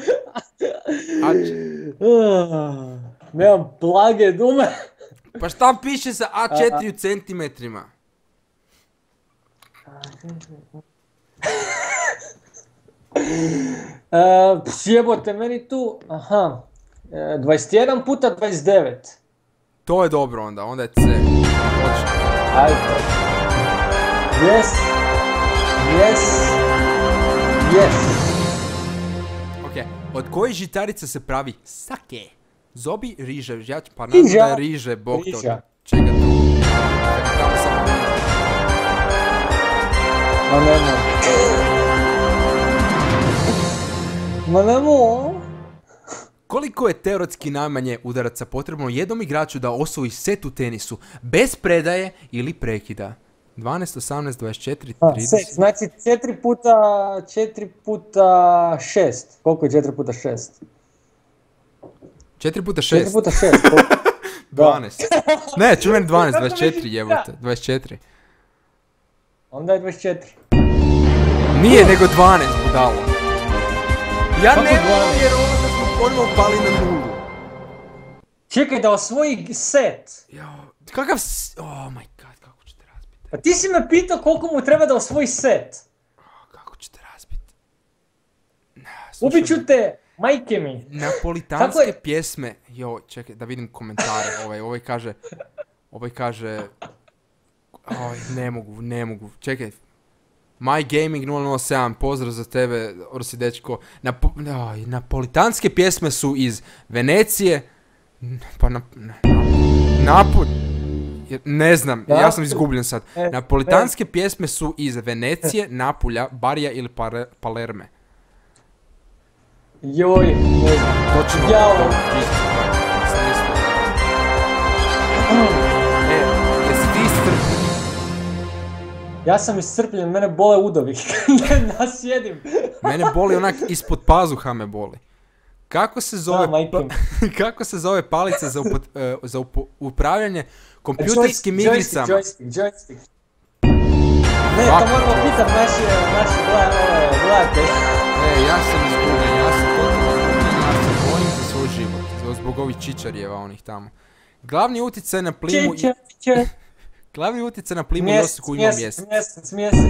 Speaker 1: Nemam blage dume.
Speaker 2: Pa šta piše za A4 u centimetrima?
Speaker 1: Jebote meni tu, aha, 21 puta 29.
Speaker 2: To je dobro onda je C.
Speaker 1: Ajde. Yes.
Speaker 2: Ok, od koje žitarice se pravi sake? Zobi, riže, pa nadam da je riže, bog to. Čega to? Tamo samo riže.
Speaker 1: Ma nemo.
Speaker 2: Koliko je teoretski najmanje udaraca potrebno jednom igraču da osvoji set u tenisu bez predaje ili prekida? 12, 18, 24, 30...
Speaker 1: Znači 4 puta 6. Koliko je 4 puta 6?
Speaker 2: 4 puta 6?
Speaker 1: 4 puta 6.
Speaker 2: 12. Ne, ču meni 12, 24 jebote. 24.
Speaker 1: Onda je 24.
Speaker 2: Nije, nego 12, budalo. Ja ne vjerujem da smo ponovno pali na nulu.
Speaker 1: Čekaj da osvoji set.
Speaker 2: Kakav... Oh my god, kako ću te razbiti.
Speaker 1: Pa ti si me pitao koliko mu treba da osvoji set.
Speaker 2: Kako ću te razbiti.
Speaker 1: Ubiću te, majke mi.
Speaker 2: Napolitanske pjesme... čekaj, da vidim komentare. Ovaj kaže... ne mogu. Čekaj. My Gaming 007, pozdrav za tebe, Orsi dečko. Napolitanske pjesme su iz Venecije, pa ne znam, ja sam izgubljen sad. Napolitanske pjesme su iz Venecije, Napulja, Barija ili Palerme.
Speaker 1: Joj, ne znam.
Speaker 2: Točno, sam mislio. Jesi ti iscrpljen?
Speaker 1: Ja sam iscrpljen, mene bole udovi, ja sjedim.
Speaker 2: Mene boli onak ispod pazuha me boli. Kako se zove palica za upravljanje kompjuterskim igricama?
Speaker 1: Joystick. Ne, to moramo pitat naši gledatelji.
Speaker 2: Ja sam izgubljen, ja se bojim za svoj život. Zbog ovih čičarijeva onih tamo. Glavni utjecaj na plimu... Glavni utjecaj na plimu i osiku ima mjesec.
Speaker 1: Mjesec.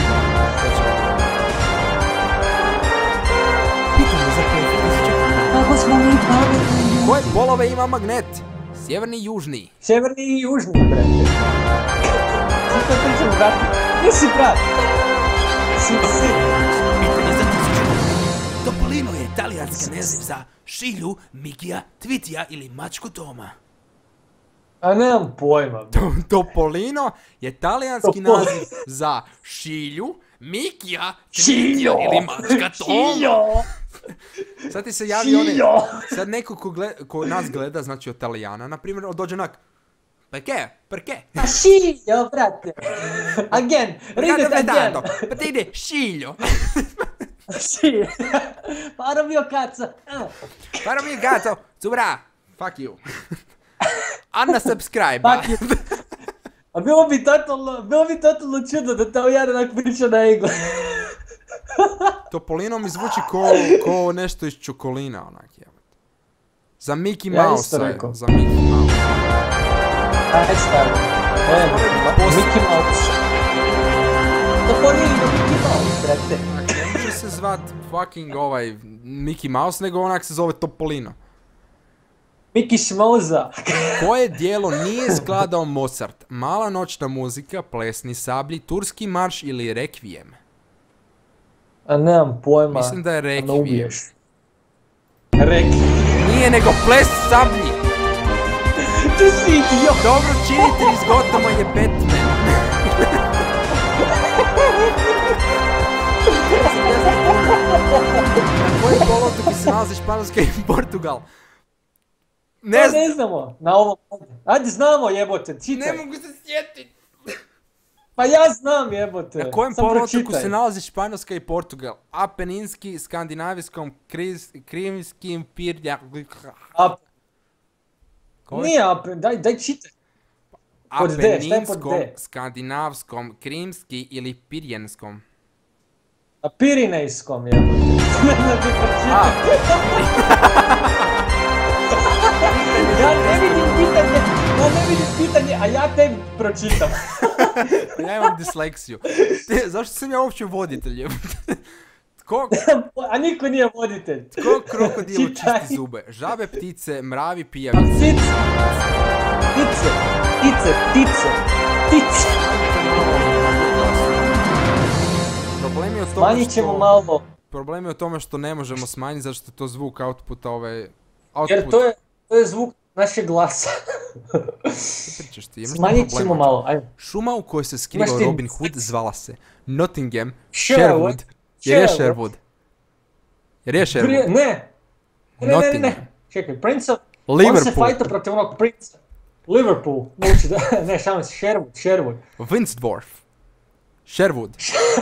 Speaker 2: Pitanje za 5000.
Speaker 1: Kako smo mi pametni?
Speaker 2: Koje polove ima magnet? Sjeverni i južni.
Speaker 1: Sjeverni i južni, brate. Svi to pričam, brate. Nisi brat. Si.
Speaker 2: Pitanje za 1000. Topolino je talijanski naziv za Šilju, Mikija, Tvitija ili mačku Toma.
Speaker 1: A nemam pojma.
Speaker 2: Topolino je talijanski naziv za Šilju, Mikija, Tvitija ili mačka Toma. Sad ti se javi sad neko ko nas gleda, znači od Talijana, na primjer, dođe onak, perché?
Speaker 1: A Šiljo, brate. Again, read it again.
Speaker 2: Pa ti ide Šiljo.
Speaker 1: Šiljo. Paro mio cazzo.
Speaker 2: Paro mio cazzo, zubra, fuck you. Unsubscribe.
Speaker 1: Fuck you. A bilo bi totalno čudno da Talijan onak priča na engle.
Speaker 2: Topolino mi zvuči ko nešto iz Čokolina, onak je. Za Mickey Mouse je. Za Mickey Mouse.
Speaker 1: Aj stavim. Mickey Mouse. Topolino, Mickey Mouse, brate.
Speaker 2: Ne može se zvat fucking Mickey Mouse, nego onak se zove Topolino.
Speaker 1: Mickey Šmoza.
Speaker 2: Koje dijelo nije skladao Mozart? Mala noćna muzika, plesni sablji, turski marš ili rekvijem?
Speaker 1: A nemam pojma.
Speaker 2: Mislim da je rekvijem.
Speaker 1: Rekvijem.
Speaker 2: Nije nego ples sablji.
Speaker 1: Ti si idiot.
Speaker 2: Dobro činitelj s Gotama je Batman. Na kojem poluotoku se nalazi Španjolska i Portugal?
Speaker 1: Ne znamo. Na ovom. Ajde znamo jebote, čitaj.
Speaker 2: Ne mogu se sjetiti.
Speaker 1: Pa ja znam jebote.
Speaker 2: Na kojem poluotoku se nalazi Španjolska i Portugal? Apeninski, skandinavijskom, krimskim,
Speaker 1: Nije Apen, daj čitaj.
Speaker 2: Apeninskom, skandinavskom, krimski ili pirijenskom?
Speaker 1: A Pirinejskom jebote. Ja ne vidim pitanje, a ja tebi pročitam.
Speaker 2: Ja imam disleksiju. Zašto sam ja uopće voditelj?
Speaker 1: A niko nije voditelj.
Speaker 2: Tko krokodilu čisti zube? Žabe, ptice, mravi, pijavice.
Speaker 1: Ptice. Smanjit ćemo malo.
Speaker 2: Problem je u tome što ne možemo smanjiti, zašto je to zvuk outputa
Speaker 1: Jer to je zvuk našeg glasa. Smanjit ćemo malo, ajde.
Speaker 2: Šuma u kojoj se skrivao Robin Hood zvala se Nottingham, Sherwood. Jer je Sherwood.
Speaker 1: Ne. Čekaj, Prince of... On se fajta protiv onog Prince... Liverpool. Ne, šalim se, Sherwood.
Speaker 2: Windsdorf. Sherwood.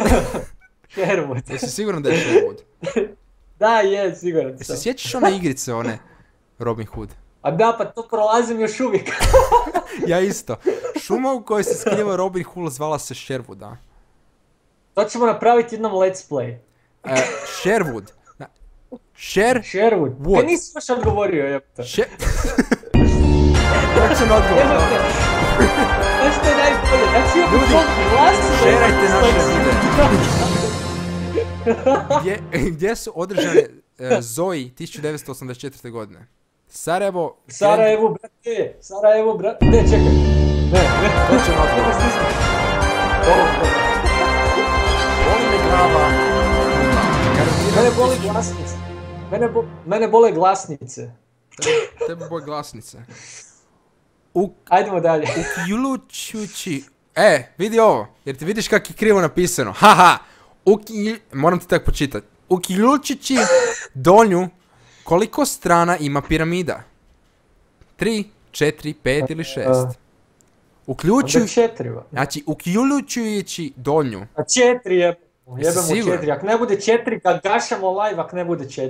Speaker 2: Jesi siguran da je Sherwood?
Speaker 1: Da, je, siguran sam.
Speaker 2: Jesi sjećaš one igrice, one Robin Hood?
Speaker 1: A da, pa to prolazim još uvijek.
Speaker 2: Ja isto. Šuma u kojoj se skrivao Robin Hood zvala se Sherwood, a?
Speaker 1: To ćemo napraviti jednom let's play.
Speaker 2: Sherwood.
Speaker 1: Sherwood. Kaj nisi još odgovorio, jebate.
Speaker 2: Točan odgovor.
Speaker 1: Znaš što je najbolje? Znači,
Speaker 2: ljudi, šerajte naše videe. Gdje su održane Zoji 1984. godine? Sarajevo,
Speaker 1: brate. Ne, čekaj. Ne.
Speaker 2: Točan odgovor. Boli me glava.
Speaker 1: Mene bole glasnice.
Speaker 2: Tebe bole glasnice.
Speaker 1: Ajdemo dalje.
Speaker 2: Uključujući... vidi ovo, jer ti vidiš kak je krivo napisano. Haha! Moram ti tako počitati. Uključujući donju, koliko strana ima piramida? 3, 4, 5 ili 6? Znači, uključujući donju.
Speaker 1: A 4 je... Jebemo 4, ako ne bude 4, ga gašamo live, ako ne bude 4.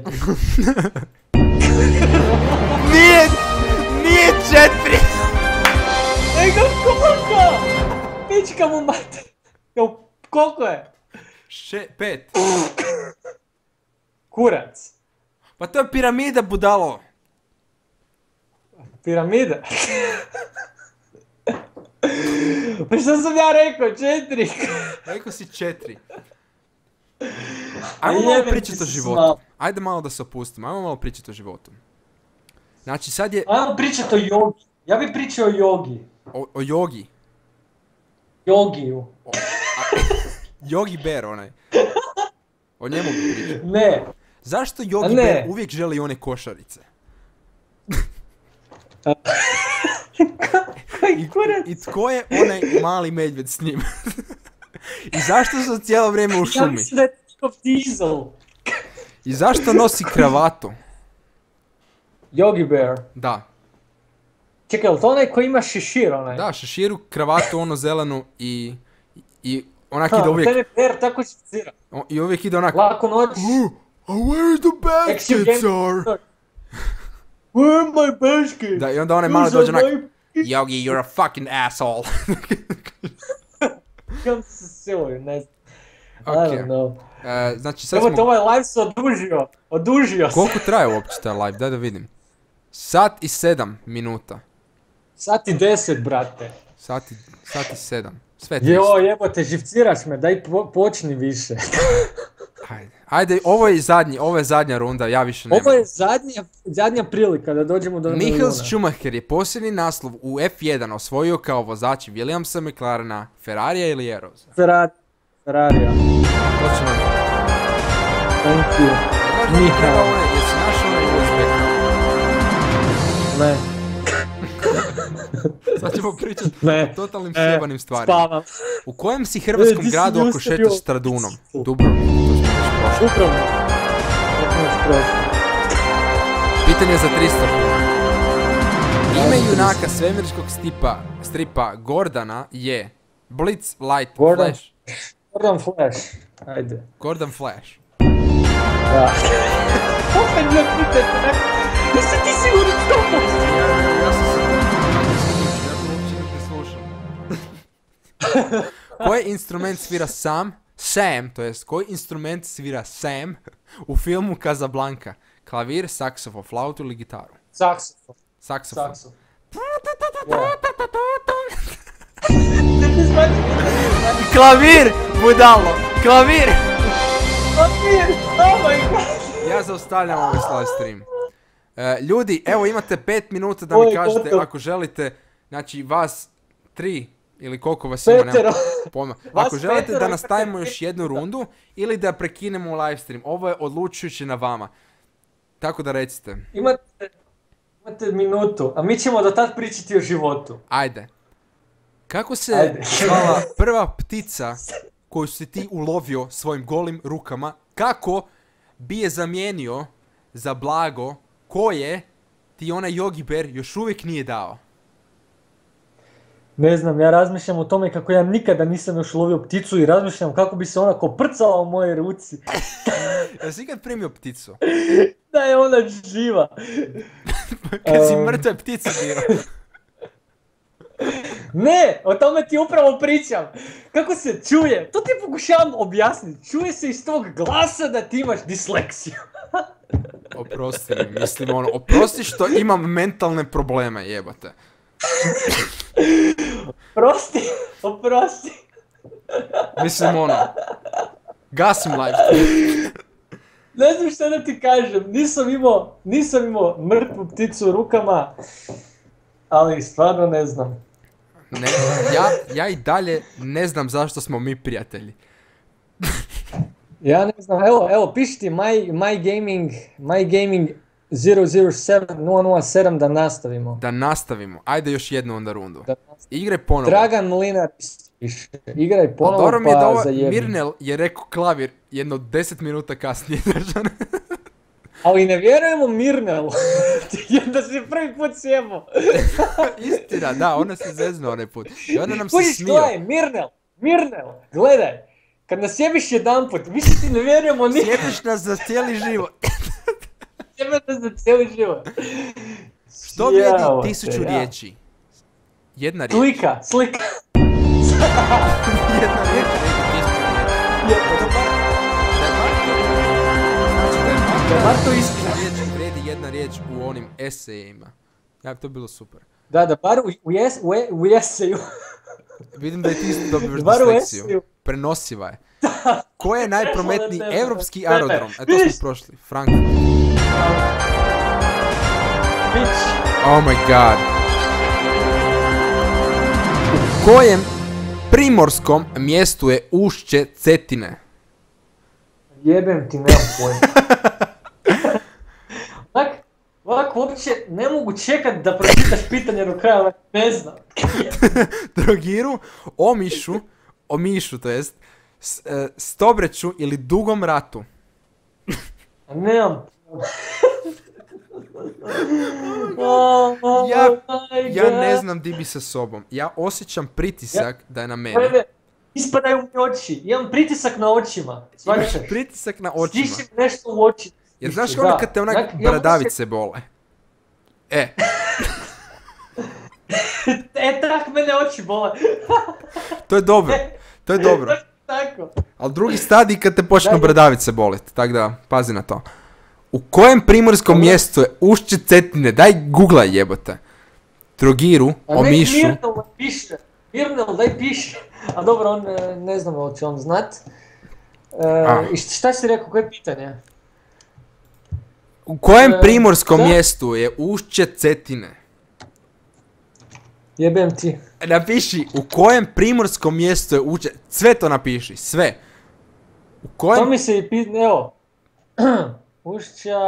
Speaker 2: Nije 4!
Speaker 1: Nego koliko? Pička mu mate. Koliko je?
Speaker 2: 5.
Speaker 1: Kurac.
Speaker 2: Pa to je piramida, budalo.
Speaker 1: Piramida. Pa što sam ja rekao? 4.
Speaker 2: Rekao si 4. Ajmo malo pričati o životu. Ajde malo da se opustimo. Ajmo malo pričati o životu. Znači sad je...
Speaker 1: Ajmo pričati o jogi. Ja bih pričao o jogi.
Speaker 2: O jogi.
Speaker 1: Jogiju.
Speaker 2: Yogi Bear onaj. O njemu bi pričao.
Speaker 1: Ne.
Speaker 2: Zašto Yogi Bear uvijek želi one košarice? I tko je onaj mali medvjed s njim? I zašto su cijelo vrijeme u šumi?
Speaker 1: Ja mislim da je to Diesel.
Speaker 2: I zašto nosi kravatu?
Speaker 1: Yogi Bear.
Speaker 2: Da.
Speaker 1: Čekaj, je to onaj koji ima šešir onaj?
Speaker 2: Da, šeširu, kravatu, ono zelenu i onak ide uvijek...
Speaker 1: Tebe Bear tako šešira.
Speaker 2: I uvijek ide onak...
Speaker 1: Lako noć.
Speaker 2: Where the baskets are?
Speaker 1: Where my baskets?
Speaker 2: Da, i onda onaj mali dođe onak... Yogi, you're a fucking asshole.
Speaker 1: Kam se siluje, ne znam.
Speaker 2: Okay.
Speaker 1: I don't know.
Speaker 2: Znači sad
Speaker 1: Evo
Speaker 2: smo...
Speaker 1: te ovaj live se odužio se.
Speaker 2: Koliko traje uopće taj live? Daj da vidim. 1:07.
Speaker 1: Sat i 10, brate.
Speaker 2: Sat i 7. Sve 300.
Speaker 1: Jo, jebote, živciraš me, daj počni više.
Speaker 2: Ajde, ovo je zadnja runda, ja više nemam.
Speaker 1: Ovo je zadnja prilika da dođemo do
Speaker 2: Michael
Speaker 1: milijuna.
Speaker 2: Schumacher je posljednji naslov u F1 osvojio kao vozač Williamsa, McLarena, Ferrarija ili Erosa?
Speaker 1: Ferrarija.
Speaker 2: Točno.
Speaker 1: Thank you. Michael.
Speaker 2: Jesi našao onaj Uzbeka?
Speaker 1: Ne.
Speaker 2: Sad ćemo pričati o totalnim sjebanim stvarima.
Speaker 1: Spavam.
Speaker 2: U kojem si hrvatskom gradu ako šetaš Stradunom? Dubrovnik, to smo već prošli.
Speaker 1: Upravo.
Speaker 2: Pitanje za 300 kuna. Ime junaka svemirskog stripa Gordana je Blitz, Light, Flash.
Speaker 1: Gordon Flash. Ajde.
Speaker 2: Gordon Flash.
Speaker 1: Da. Opet ne pitajte, jesi ti sigurno što?
Speaker 2: Ja sam se ja to uopće ne slušam. Koji instrument svira Sam, to jest koji instrument svira Sam u filmu Casablanca? Klavir, saksofon, flautu ili gitaru? Saksofon. Klavir, budalo, klavir!
Speaker 1: Oh my god!
Speaker 2: Ja zaustavljam ovaj live stream. Ljudi, evo imate 5 minuta da mi kažete ako želite, znači vas 3 ili koliko vas ima, nema pojma. Ako želite da nastavimo još jednu rundu ili da prekinemo live stream, ovo je odlučujuće na vama. Tako da recite.
Speaker 1: Imate minutu, a mi ćemo do tad pričati o životu.
Speaker 2: Ajde. Kako se zvala prva ptica koju si ti ulovio svojim golim rukama? Kako bi je zamijenio za blago koje ti onaj Yogi Bear još uvijek nije dao?
Speaker 1: Ne znam, ja razmišljam o tome kako ja nikada nisam još ulovio pticu i razmišljam kako bi se ona koprcala u mojoj ruci.
Speaker 2: Jesi ikad primio pticu?
Speaker 1: Da je ona živa.
Speaker 2: Kad si mrtve ptice birao.
Speaker 1: Ne, o tome ti upravo pričam. Kako se čuje, to ti pokušavam objasniti. Čuje se iz tog glasa da ti imaš disleksiju.
Speaker 2: Oprosti mi, mislim ono, oprosti što imam mentalne probleme, jebate. Oprosti. Mislim ono, gasim live.
Speaker 1: Ne znam šta da ti kažem, nisam imao mrtvu pticu u rukama, ali stvarno ne znam.
Speaker 2: Ne, ja i dalje ne znam zašto smo mi prijatelji.
Speaker 1: Ja ne znam, evo piši ti my gaming 007 da nastavimo.
Speaker 2: Da nastavimo, ajde još jednu onda rundu. Igraj ponovo.
Speaker 1: Dragan Mlinar piše, igraj ponovo
Speaker 2: dobro mi je da
Speaker 1: pa zajebim.
Speaker 2: Mirnel je rekao klavir jedno 10 minuta kasnije držan.
Speaker 1: Ali ne vjerujemo Mirnelu, jer si prvi put sjebo.
Speaker 2: Istina, da, ona se zeznuo onaj put. I onda nam se
Speaker 1: Kužiš,
Speaker 2: smio.
Speaker 1: gledaj, Mirnel, gledaj. Kad nas sjebiš jedan put, mi se ti ne vjerujemo nikad.
Speaker 2: Sjebiš nas za cijeli život.
Speaker 1: Sjebiš nas za cijeli život.
Speaker 2: Što vrijedi 1000 riječi? Jedna riječ.
Speaker 1: Slika.
Speaker 2: Jedna riječ vrijedi 1000
Speaker 1: Da je bar to istina.
Speaker 2: riječ vrijedi jedna riječ u onim esejima. Ja, to bi bilo super.
Speaker 1: Da, bar u eseju.
Speaker 2: Vidim da je ti isto dobivaš
Speaker 1: Bar u
Speaker 2: disleksiju.
Speaker 1: eseju.
Speaker 2: Prenosiva je. Ko je najprometniji
Speaker 1: Ne,
Speaker 2: europski aerodrom? E, to smo
Speaker 1: vidiš?
Speaker 2: prošli. Frankfurt.
Speaker 1: Bić.
Speaker 2: Oh my god. U kojem primorskom mjestu je ušće Cetine?
Speaker 1: Jebem ti, nemam pojma. Ovak uopće ne mogu čekat da pročitaš pitanje do kraja, ali ne znam.
Speaker 2: Trogiru, Omišu to jest, Stobreću ili Dugom ratu?
Speaker 1: Nemam
Speaker 2: Ja ne znam di bi sa sobom. Ja osjećam pritisak da je na mene.
Speaker 1: Ispadaju mi oči, imam pritisak na očima.
Speaker 2: Imaš pritisak na očima.
Speaker 1: Stiši mi nešto u oči.
Speaker 2: Jer znaš ono kad te onak bradavice bole?
Speaker 1: Tak mene oči bole.
Speaker 2: To je dobro. To je dobro.
Speaker 1: Tako.
Speaker 2: Ali drugi stadij kad te počnu bradavice boliti. Tako da, pazi na to. U kojem primorskom mjestu je ušće Cetine? Daj googlaj jebote. Trogiru, Omišu.
Speaker 1: Mirnel, daj piše. A dobro, on ne znam hoće on znat. I šta si rekao, koje pitanje?
Speaker 2: U kojem primorskom mjestu je ušće Cetine?
Speaker 1: Jebem ti.
Speaker 2: Napiši, u kojem primorskom mjestu je ušće... Sve to napiši, sve. U kojem...
Speaker 1: To mi se i evo. Ušća...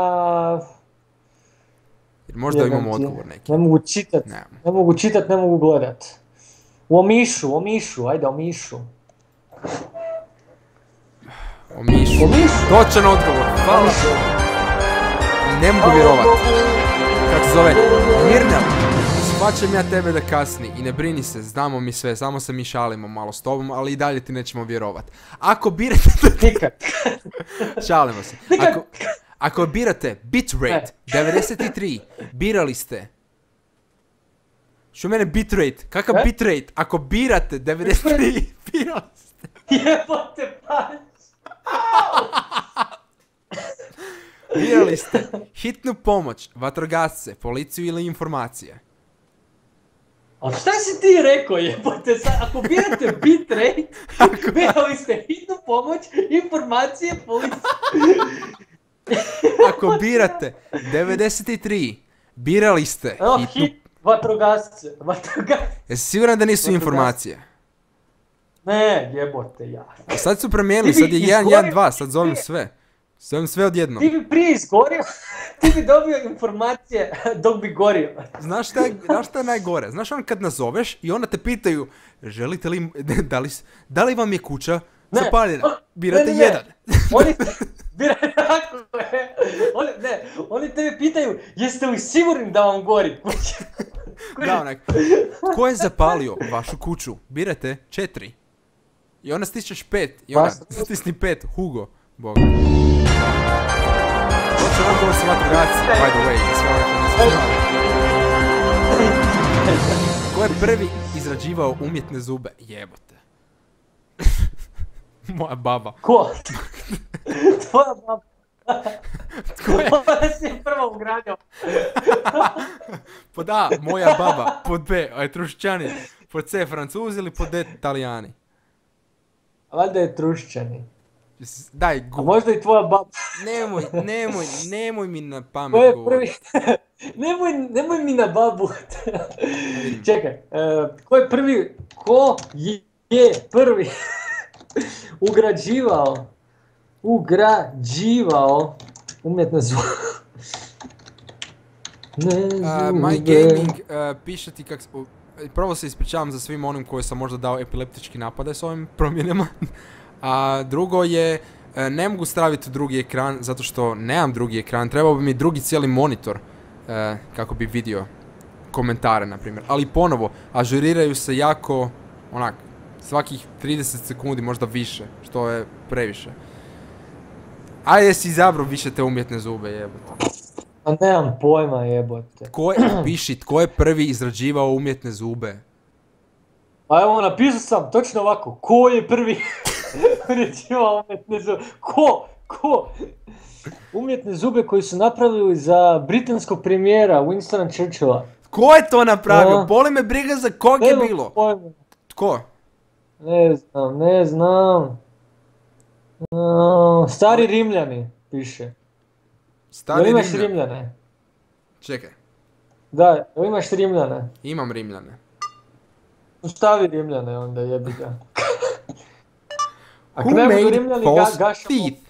Speaker 2: Možda imamo odgovor neki.
Speaker 1: Ne mogu čitat, ne mogu gledat. U Omišu, ajde Omišu.
Speaker 2: Omišu. Točan odgovor, hvala. Ne mogu vjerovat. Kako se zove? Mirnel, shvaćam ja tebe da kasni i ne brini se, znamo mi sve, samo se mi šalimo malo s tobom, ali i dalje ti nećemo vjerovat. Ako birate...
Speaker 1: Nikad.
Speaker 2: Šalimo se. Ako birate bitrate 93, birali ste... Što mene bitrate? Kakav bitrate? Ako birate 93, birali ste...
Speaker 1: Jebote pač!
Speaker 2: Birali ste hitnu pomoć, vatrogasce, policiju ili informacije.
Speaker 1: A šta si ti rekao jebote? Ako birate bitrate, birali ste hitnu pomoć, informacije, policiju.
Speaker 2: Ako birate 93, birali ste hitnu...
Speaker 1: Vatrogasce.
Speaker 2: Jesi siguran da nisu informacije?
Speaker 1: Ne, jebote ja.
Speaker 2: A sad su promijenili, sad je 112, sad zovem sve. Zovem sve odjednom.
Speaker 1: Ti bi prije izgorio, ti bi dobio informacije dok bi gorio.
Speaker 2: Znaš šta je najgore? Znaš on kad nazoveš i onda te pitaju, želite li, da li vam je kuća zapaljena? Birate jedan.
Speaker 1: Oni tebe pitaju, jeste li sigurni da vam gori kuća?
Speaker 2: Da, onak, tko je zapalio vašu kuću? Birate 4. I onda stičeš 5. I onda stisni 5. Hugo. Bog. To će odgovor sa vatrogasci, by the way. Ko je prvi izrađivao umjetne zube? Jebote. Moja baba.
Speaker 1: Ko? Tvoja baba.
Speaker 2: Tko je?
Speaker 1: Ona si je prvo ugradio.
Speaker 2: Pod A, moja baba. Pod B, Etrušćani. Pod C, Francuzi ili pod D, Italijani?
Speaker 1: Valjda je Trušćani.
Speaker 2: Daj,
Speaker 1: a možda i tvoja baba.
Speaker 2: Nemoj mi na pamet govoriti.
Speaker 1: Nemoj mi na babu. Čekaj, ko je prvi ugrađivao umjetne zube?
Speaker 2: My Gaming piše ti kak... Prvo se ispričavam za svim onim koji sam možda dao epileptički napade s ovim promjenama. A drugo je, ne mogu staviti drugi ekran zato što nemam drugi ekran. Trebao bi mi drugi cijeli monitor kako bi vidio komentare, na primjer. Ali ponovo, ažuriraju se jako, onak, svakih 30 sekundi, možda više, što je previše. Ajde si izabrao više te umjetne zube, jebote.
Speaker 1: A nemam pojma, jebote.
Speaker 2: Piši, tko je prvi izrađivao umjetne zube?
Speaker 1: A evo, napisao sam točno ovako, ko je prvi izrađivao umjetne zube? Ko? Umjetne zube koji su napravili za britanskog premijera Winstona Churchilla.
Speaker 2: Ko je to napravio? Boli me briga za kog je bilo. Tko?
Speaker 1: Ne znam. Stari Rimljani, piše.
Speaker 2: Stari
Speaker 1: Jel imaš
Speaker 2: Rimljani?
Speaker 1: Rimljane?
Speaker 2: Čekaj.
Speaker 1: Da, jel imaš Rimljane?
Speaker 2: Imam Rimljane.
Speaker 1: Stavi Rimljane onda, jebi ga. Ako
Speaker 2: Who
Speaker 1: ne budu
Speaker 2: made
Speaker 1: Rimljani,
Speaker 2: false
Speaker 1: gašamo.
Speaker 2: teeth?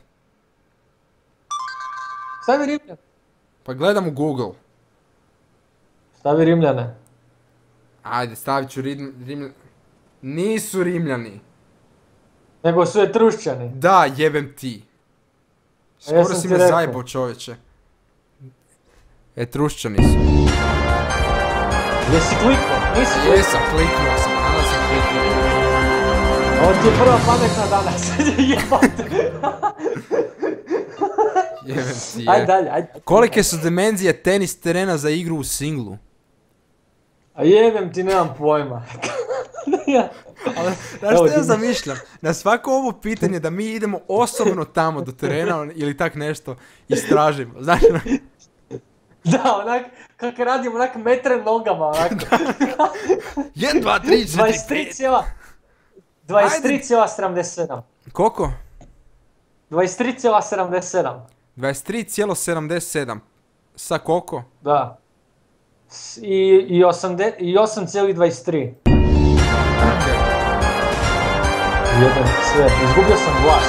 Speaker 1: Stavi Rimljane.
Speaker 2: Pa gledam u Google.
Speaker 1: Stavi Rimljane.
Speaker 2: Ajde, stavit ću Rimljane. Nisu Rimljani.
Speaker 1: Nego su Etrušćani.
Speaker 2: Da, jebem ti.
Speaker 1: ja
Speaker 2: Skoro
Speaker 1: sam
Speaker 2: si
Speaker 1: ti
Speaker 2: me
Speaker 1: rekao.
Speaker 2: zajebao, čovječe. Etrušćani su.
Speaker 1: Jesi kliknuo? Nisi kliknuo.
Speaker 2: Jesam, kliknuo sam, danas sam kliknuo.
Speaker 1: Ovo ti je prva pametna danas. Jebate.
Speaker 2: Jebem ti
Speaker 1: Ajde
Speaker 2: je.
Speaker 1: dalje, ajde.
Speaker 2: Kolike su dimenzije tenis terena za igru u singlu?
Speaker 1: A jebem ti, nemam pojma.
Speaker 2: Ali, znaš što ja zamišljam? Na svako ovo pitanje da mi idemo osobno tamo do terena ili tak nešto istražimo. Znaš,
Speaker 1: Da, onak, kako radimo onak metre nogama, onak.
Speaker 2: 1, 2, 3, 4, 5.
Speaker 1: 23,77.
Speaker 2: Koliko?
Speaker 1: 23,77.
Speaker 2: 23,77. Sa koliko?
Speaker 1: Da. I 8,23.
Speaker 2: Okay.
Speaker 1: Jedan sve. Izgubio sam glas.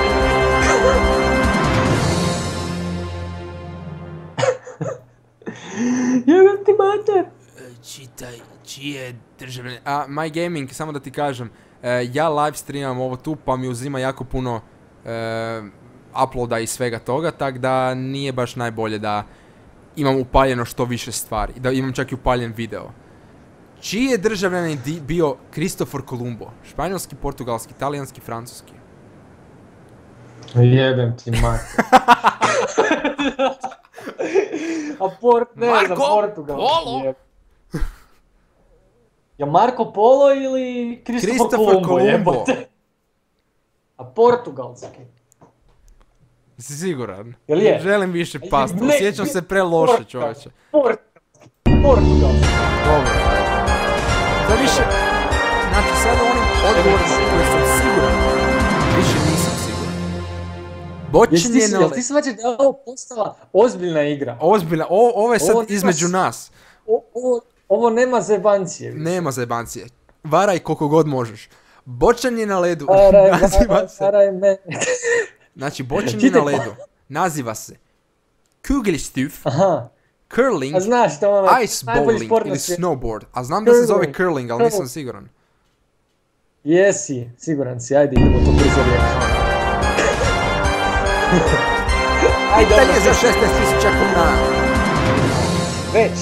Speaker 1: Jedan ti mater.
Speaker 2: Čitaj, čije državne... My Gaming, samo da ti kažem, ja live streamam ovo tu pa mi uzima jako puno uploada i svega toga, tak da nije baš najbolje da imam upaljeno što više stvari, da imam čak i upaljen video. Čiji je državljanin bio Kristofor Kolumbo? Španjolski, portugalski, talijanski, francuski.
Speaker 1: Jebem ti mater.
Speaker 2: Marko Polo?
Speaker 1: Ja Marko Polo ili Kristofor Kolumbo? A portugalski?
Speaker 2: Si siguran?
Speaker 1: Jel je?
Speaker 2: Želim više pasta,
Speaker 1: Ne,
Speaker 2: osjećam se preloše, čovječe.
Speaker 1: Portugalski.
Speaker 2: Dobro, ajde. Da više, znači sada onim odgovorima koji sam siguran, više nisam siguran. Bočenje na...
Speaker 1: Jel ti shvaćaš da je ovo postala ozbiljna igra?
Speaker 2: Ozbiljna, ovo je sad
Speaker 1: Ovo nema
Speaker 2: između
Speaker 1: s-
Speaker 2: nas.
Speaker 1: Ovo nema zebancije.
Speaker 2: Nema zajebancije. Varaj koliko god možeš. Bočanje na ledu naziva se...
Speaker 1: Varaj me.
Speaker 2: Znači, bočanje na
Speaker 1: Čitaj.
Speaker 2: ledu naziva se Kugelstuf,
Speaker 1: Aha,
Speaker 2: curling,
Speaker 1: a znaš to ono,
Speaker 2: ice
Speaker 1: najbolji
Speaker 2: bowling
Speaker 1: sport na
Speaker 2: ili
Speaker 1: svijetu.
Speaker 2: snowboard. A znam da se zove
Speaker 1: Curling.
Speaker 2: curling, ali nisam siguran.
Speaker 1: Jesi, siguran si, ajde idemo to brzo riješiti. Ajde,
Speaker 2: Pitanje
Speaker 1: onda
Speaker 2: za
Speaker 1: sljedeće.
Speaker 2: 16.000 kuna.
Speaker 1: Već.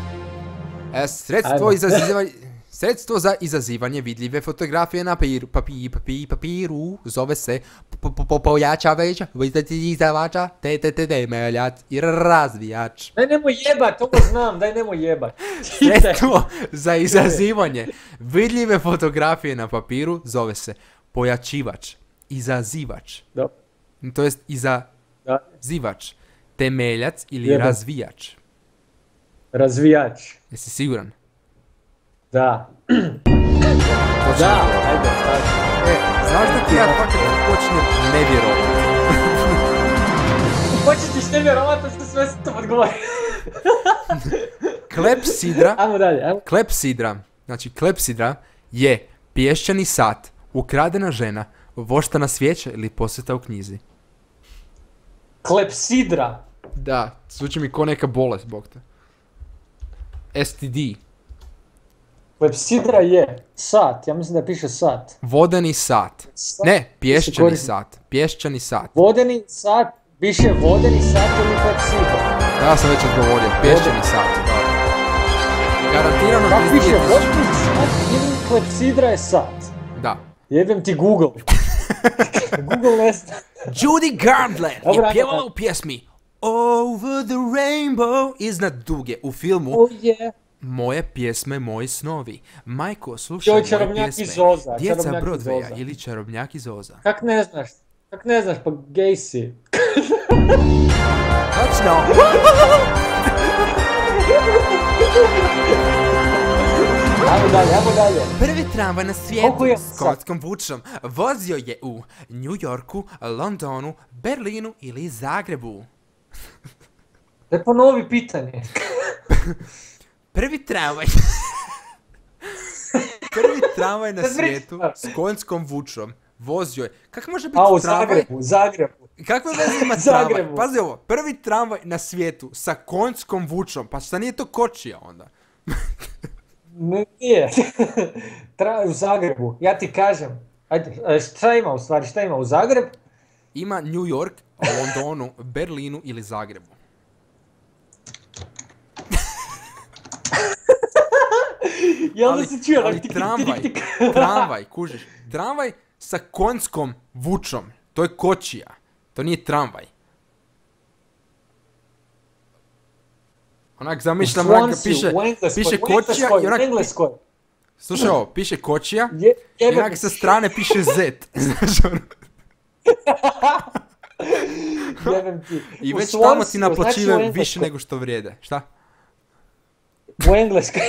Speaker 2: Sredstvo za izazivanje vidljive fotografije na papiru zove se pojačavač, izdavača, temeljac i razvijač.
Speaker 1: Daj nemoj jebat, ovo znam, daj nemoj jebat.
Speaker 2: Sredstvo za izazivanje vidljive fotografije na papiru zove se pojačivač, izazivač,
Speaker 1: Dobro.
Speaker 2: to jest
Speaker 1: Da.
Speaker 2: izazivač, temeljac ili
Speaker 1: Jebem.
Speaker 2: razvijač.
Speaker 1: Razvijač.
Speaker 2: Jesi siguran?
Speaker 1: Da.
Speaker 2: To će
Speaker 1: Da,
Speaker 2: mi govoriti.
Speaker 1: ajde, stavi.
Speaker 2: Znaš da ti ja fakat počnem nevjerovati.
Speaker 1: Početiš ne vjerovati, da sve s tom odgovori.
Speaker 2: Klepsidra,
Speaker 1: Ajmo dalje, ajmo.
Speaker 2: klepsidra je pješčani sat, ukradena žena, voštana svijeća ili posjeta u knjizi.
Speaker 1: Klepsidra.
Speaker 2: Da, zvuči mi ko neka bolest, bog te. STD.
Speaker 1: Klepsidra je sat, ja mislim da piše sat.
Speaker 2: Vodeni sat.
Speaker 1: Sat
Speaker 2: Ne,
Speaker 1: se
Speaker 2: pješčani
Speaker 1: koristi.
Speaker 2: sat. Pješčani sat.
Speaker 1: Vodeni sat, piše vodeni sat ili klepsidra.
Speaker 2: Ja sam već odgovorio, pješčani sat. Da. Garantirano
Speaker 1: Kako piše
Speaker 2: 32.000.
Speaker 1: vodeni sat ili klepsidra je sat?
Speaker 2: Da.
Speaker 1: Jebem ti Google. Google ne zna.
Speaker 2: Judy Garland je
Speaker 1: Dobro, ajmo
Speaker 2: pjevala
Speaker 1: dalje.
Speaker 2: u pjesmi Over the Rainbow iznad duge u filmu
Speaker 1: Oh yeah.
Speaker 2: Moje pjesme, moji snovi. Majko, slušaj
Speaker 1: Joj,
Speaker 2: moje
Speaker 1: čarobnjak
Speaker 2: pjesme.
Speaker 1: iz Oza,
Speaker 2: Djeca
Speaker 1: čarobnjak iz
Speaker 2: Broadwaya
Speaker 1: Oza.
Speaker 2: ili čarobnjak iz Oza.
Speaker 1: Kak ne znaš? Kak ne znaš, pa gej si.
Speaker 2: Točno!
Speaker 1: Ajmo dalje.
Speaker 2: Prvi tramvaj na svijetu
Speaker 1: Koliko je
Speaker 2: s konjskom vučom vozio je u New Yorku, Londonu, Berlinu ili Zagrebu.
Speaker 1: Da ponovi pitanje.
Speaker 2: Prvi tramvaj... Prvi tramvaj na svijetu s konjskom vučom vozio je... Kako može biti tramvaj?
Speaker 1: U Zagrebu.
Speaker 2: Kakve veze ima tramvaj? Pazi ovo, prvi tramvaj na svijetu sa konjskom vučom. Pa šta nije to kočija onda?
Speaker 1: Nije. U Zagrebu. Ja ti kažem. Ajde, šta ima u stvari? Šta ima u Zagreb?
Speaker 2: Ima New York, Londonu, Berlinu ili Zagrebu.
Speaker 1: Jel da si čuo?
Speaker 2: Ali tramvaj, kužiš. Tramvaj sa konjskom vučom. To je kočija. To nije tramvaj. Onak zamišljam, piše kočija i onak... Slušaj ovo, piše kočija i onak sa strane piše Z. Znaš ono? I već tamo ti naplaćive više nego što vrijede. Šta?
Speaker 1: U Engleskoj.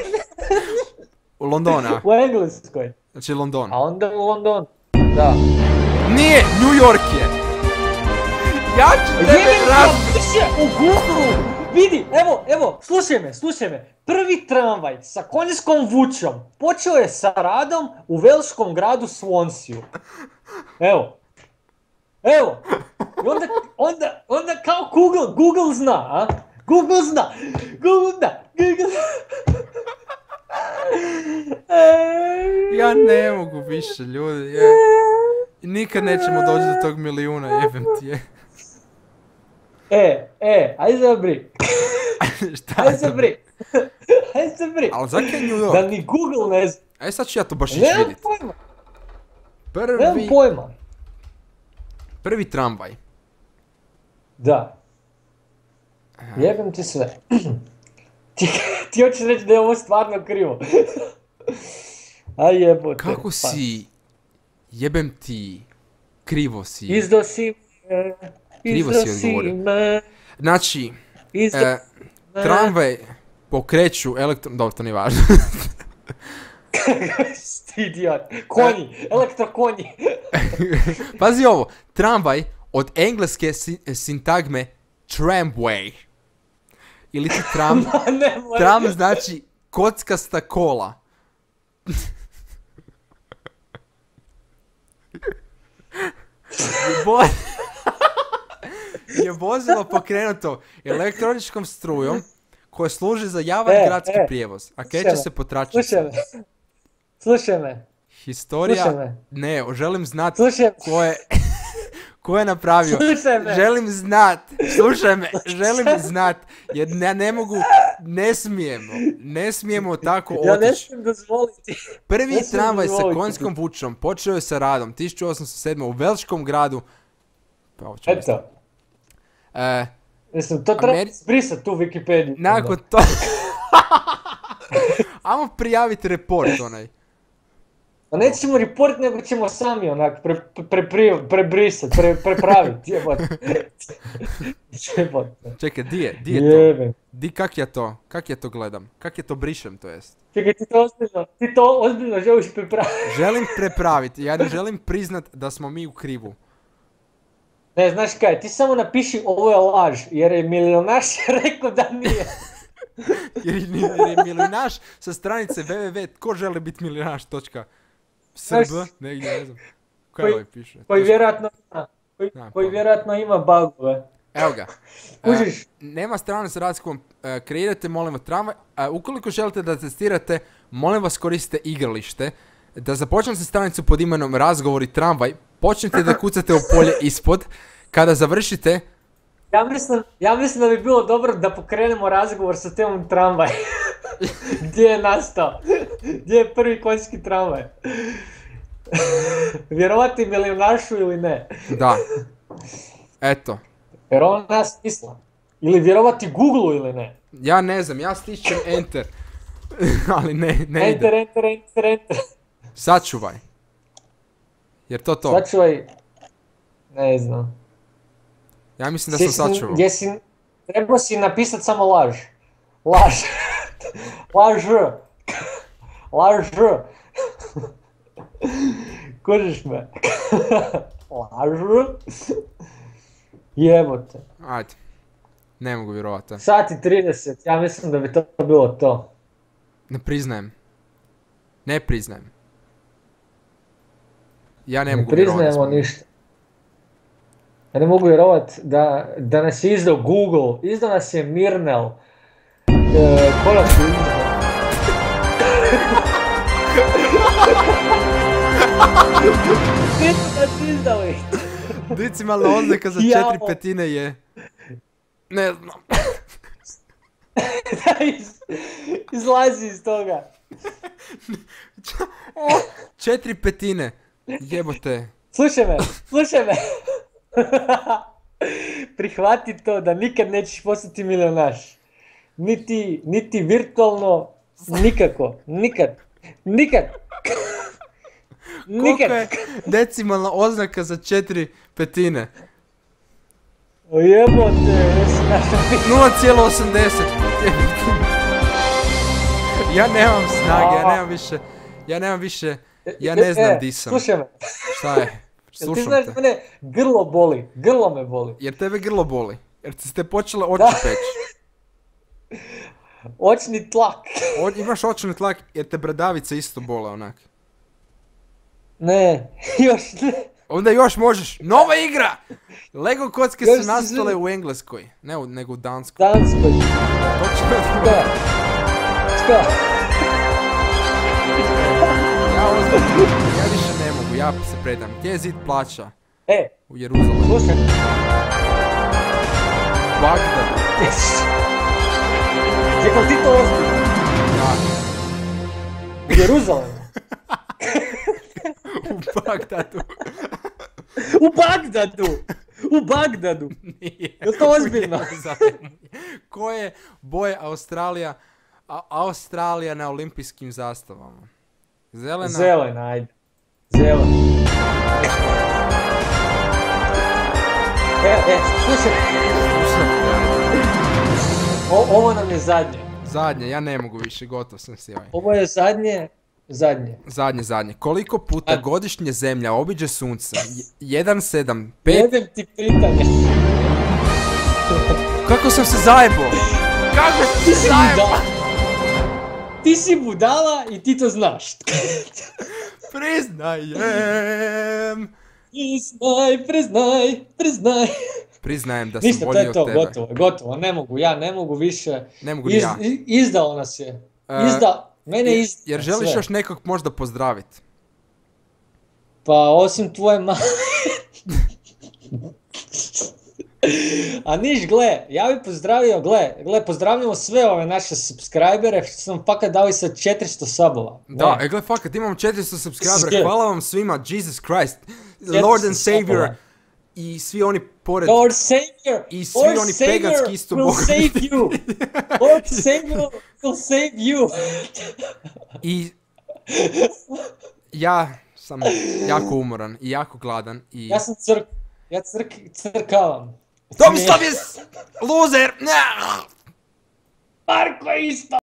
Speaker 2: U Londona.
Speaker 1: U Engleskoj.
Speaker 2: Znači London.
Speaker 1: A onda u London. Da.
Speaker 2: Nije, New York je. Ja ću tebe
Speaker 1: piše u Google. Vidi, evo, slušaj me. Prvi tramvaj sa konjskom vučom počeo je sa radom u velškom gradu Swansea. Evo. I onda kao Google zna, a? Google zna.
Speaker 2: Ja ne mogu više, ljudi. Nikad nećemo doći do tog milijuna, jebem ti je.
Speaker 1: Ajde zabri.
Speaker 2: Šta
Speaker 1: Ajde zabri.
Speaker 2: Ali zakaj je New York?
Speaker 1: Da ni Google ne zna.
Speaker 2: Aj sad ću ja to baš ići vidjeti.
Speaker 1: Nemam pojma.
Speaker 2: Prvi tramvaj.
Speaker 1: Da. Jebem ti sve. Ti hoćeš reći da je ovo stvarno krivo. Aj jebote.
Speaker 2: Kako si... Jebem ti... Krivo si...
Speaker 1: Izdao si me.
Speaker 2: Krivo si odgovorio. Znači... Tramvaj pokreću Dobro, to nije važno.
Speaker 1: Ti idiot. Konji. Elektrokonji.
Speaker 2: Pazi ovo. Tramvaj od engleske sintagme tramway. Ili ti tram... Tram znači kockasta kola. Je vozilo pokrenuto elektroničkom strujom koje služi za javan gradski prijevoz, a kreće se po tračnicama.
Speaker 1: Slušaj me.
Speaker 2: Historija... Ne, želim znati ko je napravio. Želim znat, jer ja ne mogu, ne smijemo tako otići.
Speaker 1: Ja ne smijem dozvoliti.
Speaker 2: Prvi tramvaj sa konjskom vučom počeo je sa radom 1807. u velškom gradu.
Speaker 1: Eto. Mislim, to treba zbrisati tu Wikipediju.
Speaker 2: Nakon to... Ajmo prijaviti report onaj.
Speaker 1: Pa nećemo report, nego ćemo sami onak prebrisati, prepraviti, jebote.
Speaker 2: Čekaj, di je to? Kak ja to gledam? Kak je to brišem, to jest?
Speaker 1: Čekaj, ti to ozbiljno želiš prepraviti?
Speaker 2: Želim prepraviti, ja ne želim priznat da smo mi u krivu.
Speaker 1: Ne, znaš kaj, ti samo napiši ovo je laž, jer je milionaš rekao da nije.
Speaker 2: Jer je milionaš sa stranice www.tkoželebitmilionaš.srb, negdje, ne znam. Kaj ovaj piše?
Speaker 1: Koji vjerojatno ima bugove.
Speaker 2: Evo ga. Nema strane sa radskom, kreirate, molim vas, tramvaj. Ukoliko želite da testirate, molim vas koristite igralište. Da započnete stranicu pod imenom razgovori tramvaj, počnite da kucate u polje ispod. Kada završite...
Speaker 1: Ja mislim da bi bilo dobro da pokrenemo razgovor sa temom tramvaj. Gdje je nastao? Gdje je prvi konjski tramvaj? Vjerovati milionašu ili ne?
Speaker 2: Da. Eto.
Speaker 1: Jer on nas misla. Ili vjerovati Google-u ili ne?
Speaker 2: Ja ne znam, ja stišćem enter. Ali ne ide.
Speaker 1: Enter.
Speaker 2: Sačuvaj. Jer to.
Speaker 1: Sačuvaj. Ne znam.
Speaker 2: Ja mislim da sam sačuvao.
Speaker 1: Trebao si napisat samo laž. Laž. Laž. Laž. Kužiš me? Laž. Jebote.
Speaker 2: Ajde. Ne mogu vjerovati.
Speaker 1: Sat i 30, ja mislim da bi to bilo to.
Speaker 2: Ne priznajem. Ne priznajem. Ja ne mogu vjerovati.
Speaker 1: Ne priznajemo ništa. Ja ne mogu vjerovati da nas je izdao Google, izdao nas je Mirnel. Kola su izdao. Gdje su nas izdali?
Speaker 2: Decimalna oznaka za 4/5 je... Ne znam.
Speaker 1: Izlazi iz toga.
Speaker 2: 4/5. Jebote.
Speaker 1: Slušaj me. Prihvati to da nikad nećeš postati milionaš. Niti virtualno, nikako. Nikad.
Speaker 2: Koliko je decimalna oznaka za 4/5?
Speaker 1: Jebote,
Speaker 2: 0,80. Ja nemam snage, ja nemam više, ja ne znam di sam.
Speaker 1: Slušaj me.
Speaker 2: Šta je? Slušam te.
Speaker 1: Ti znaš mene, grlo me boli.
Speaker 2: Jer tebe grlo boli, jer ti ste počele oči peći.
Speaker 1: Očni tlak.
Speaker 2: Imaš očni tlak jer te bradavice isto bole onak.
Speaker 1: Ne, još ne.
Speaker 2: Onda još možeš. Nova igra! Lego kocke su nastale u Engleskoj, nego u Danskoj.
Speaker 1: Danskoj. Šta?
Speaker 2: Ja više ne mogu, ja se predam. Gdje je zid plaća? U Jeruzalemu.
Speaker 1: Slušaj.
Speaker 2: Bagdad.
Speaker 1: Čekaj, ti to ozbiljno?
Speaker 2: Da.
Speaker 1: U Jeruzalemu?
Speaker 2: U Bagdadu.
Speaker 1: U Bagdadu!
Speaker 2: Nije.
Speaker 1: Je to ozbiljno?
Speaker 2: Koje boje Australija na olimpijskim zastavama?
Speaker 1: Zelena, ajde. Zelena. Slušaj. Ovo nam je zadnje.
Speaker 2: Zadnje, ja ne mogu više, gotov sam si ovaj.
Speaker 1: Ovo je zadnje.
Speaker 2: Zadnje. Koliko puta godišnje Zemlja obiđe Sunce? 1, 7, 5...
Speaker 1: Jedem ti pitanje.
Speaker 2: Kako sam se zajebao?
Speaker 1: Ti si budala i ti to znaš.
Speaker 2: Priznajem.
Speaker 1: Priznaj.
Speaker 2: Priznajem da sam bolji od tebe.
Speaker 1: Ništa, to je to, gotovo, ja ne mogu više.
Speaker 2: Ne mogu ni ja.
Speaker 1: Izdao nas je. Mene je izdao.
Speaker 2: Jer želiš još nekog možda pozdraviti?
Speaker 1: Pa osim tvoje A niš, gle, ja bih pozdravio, pozdravljamo sve ove naše subscribere što su nam fakat dali sa 400 subova.
Speaker 2: Da, gle, fakat imamo 400 subscribera, hvala vam svima, Jesus Christ, Lord and Savior, i svi oni pored,
Speaker 1: Lord Savior,
Speaker 2: i svi oni pegatski isto
Speaker 1: will save you, Lord Savior will save you.
Speaker 2: I ja sam jako umoran i jako gladan i...
Speaker 1: Ja crkavam.
Speaker 2: Tomislav je loser!
Speaker 1: Marko je isto!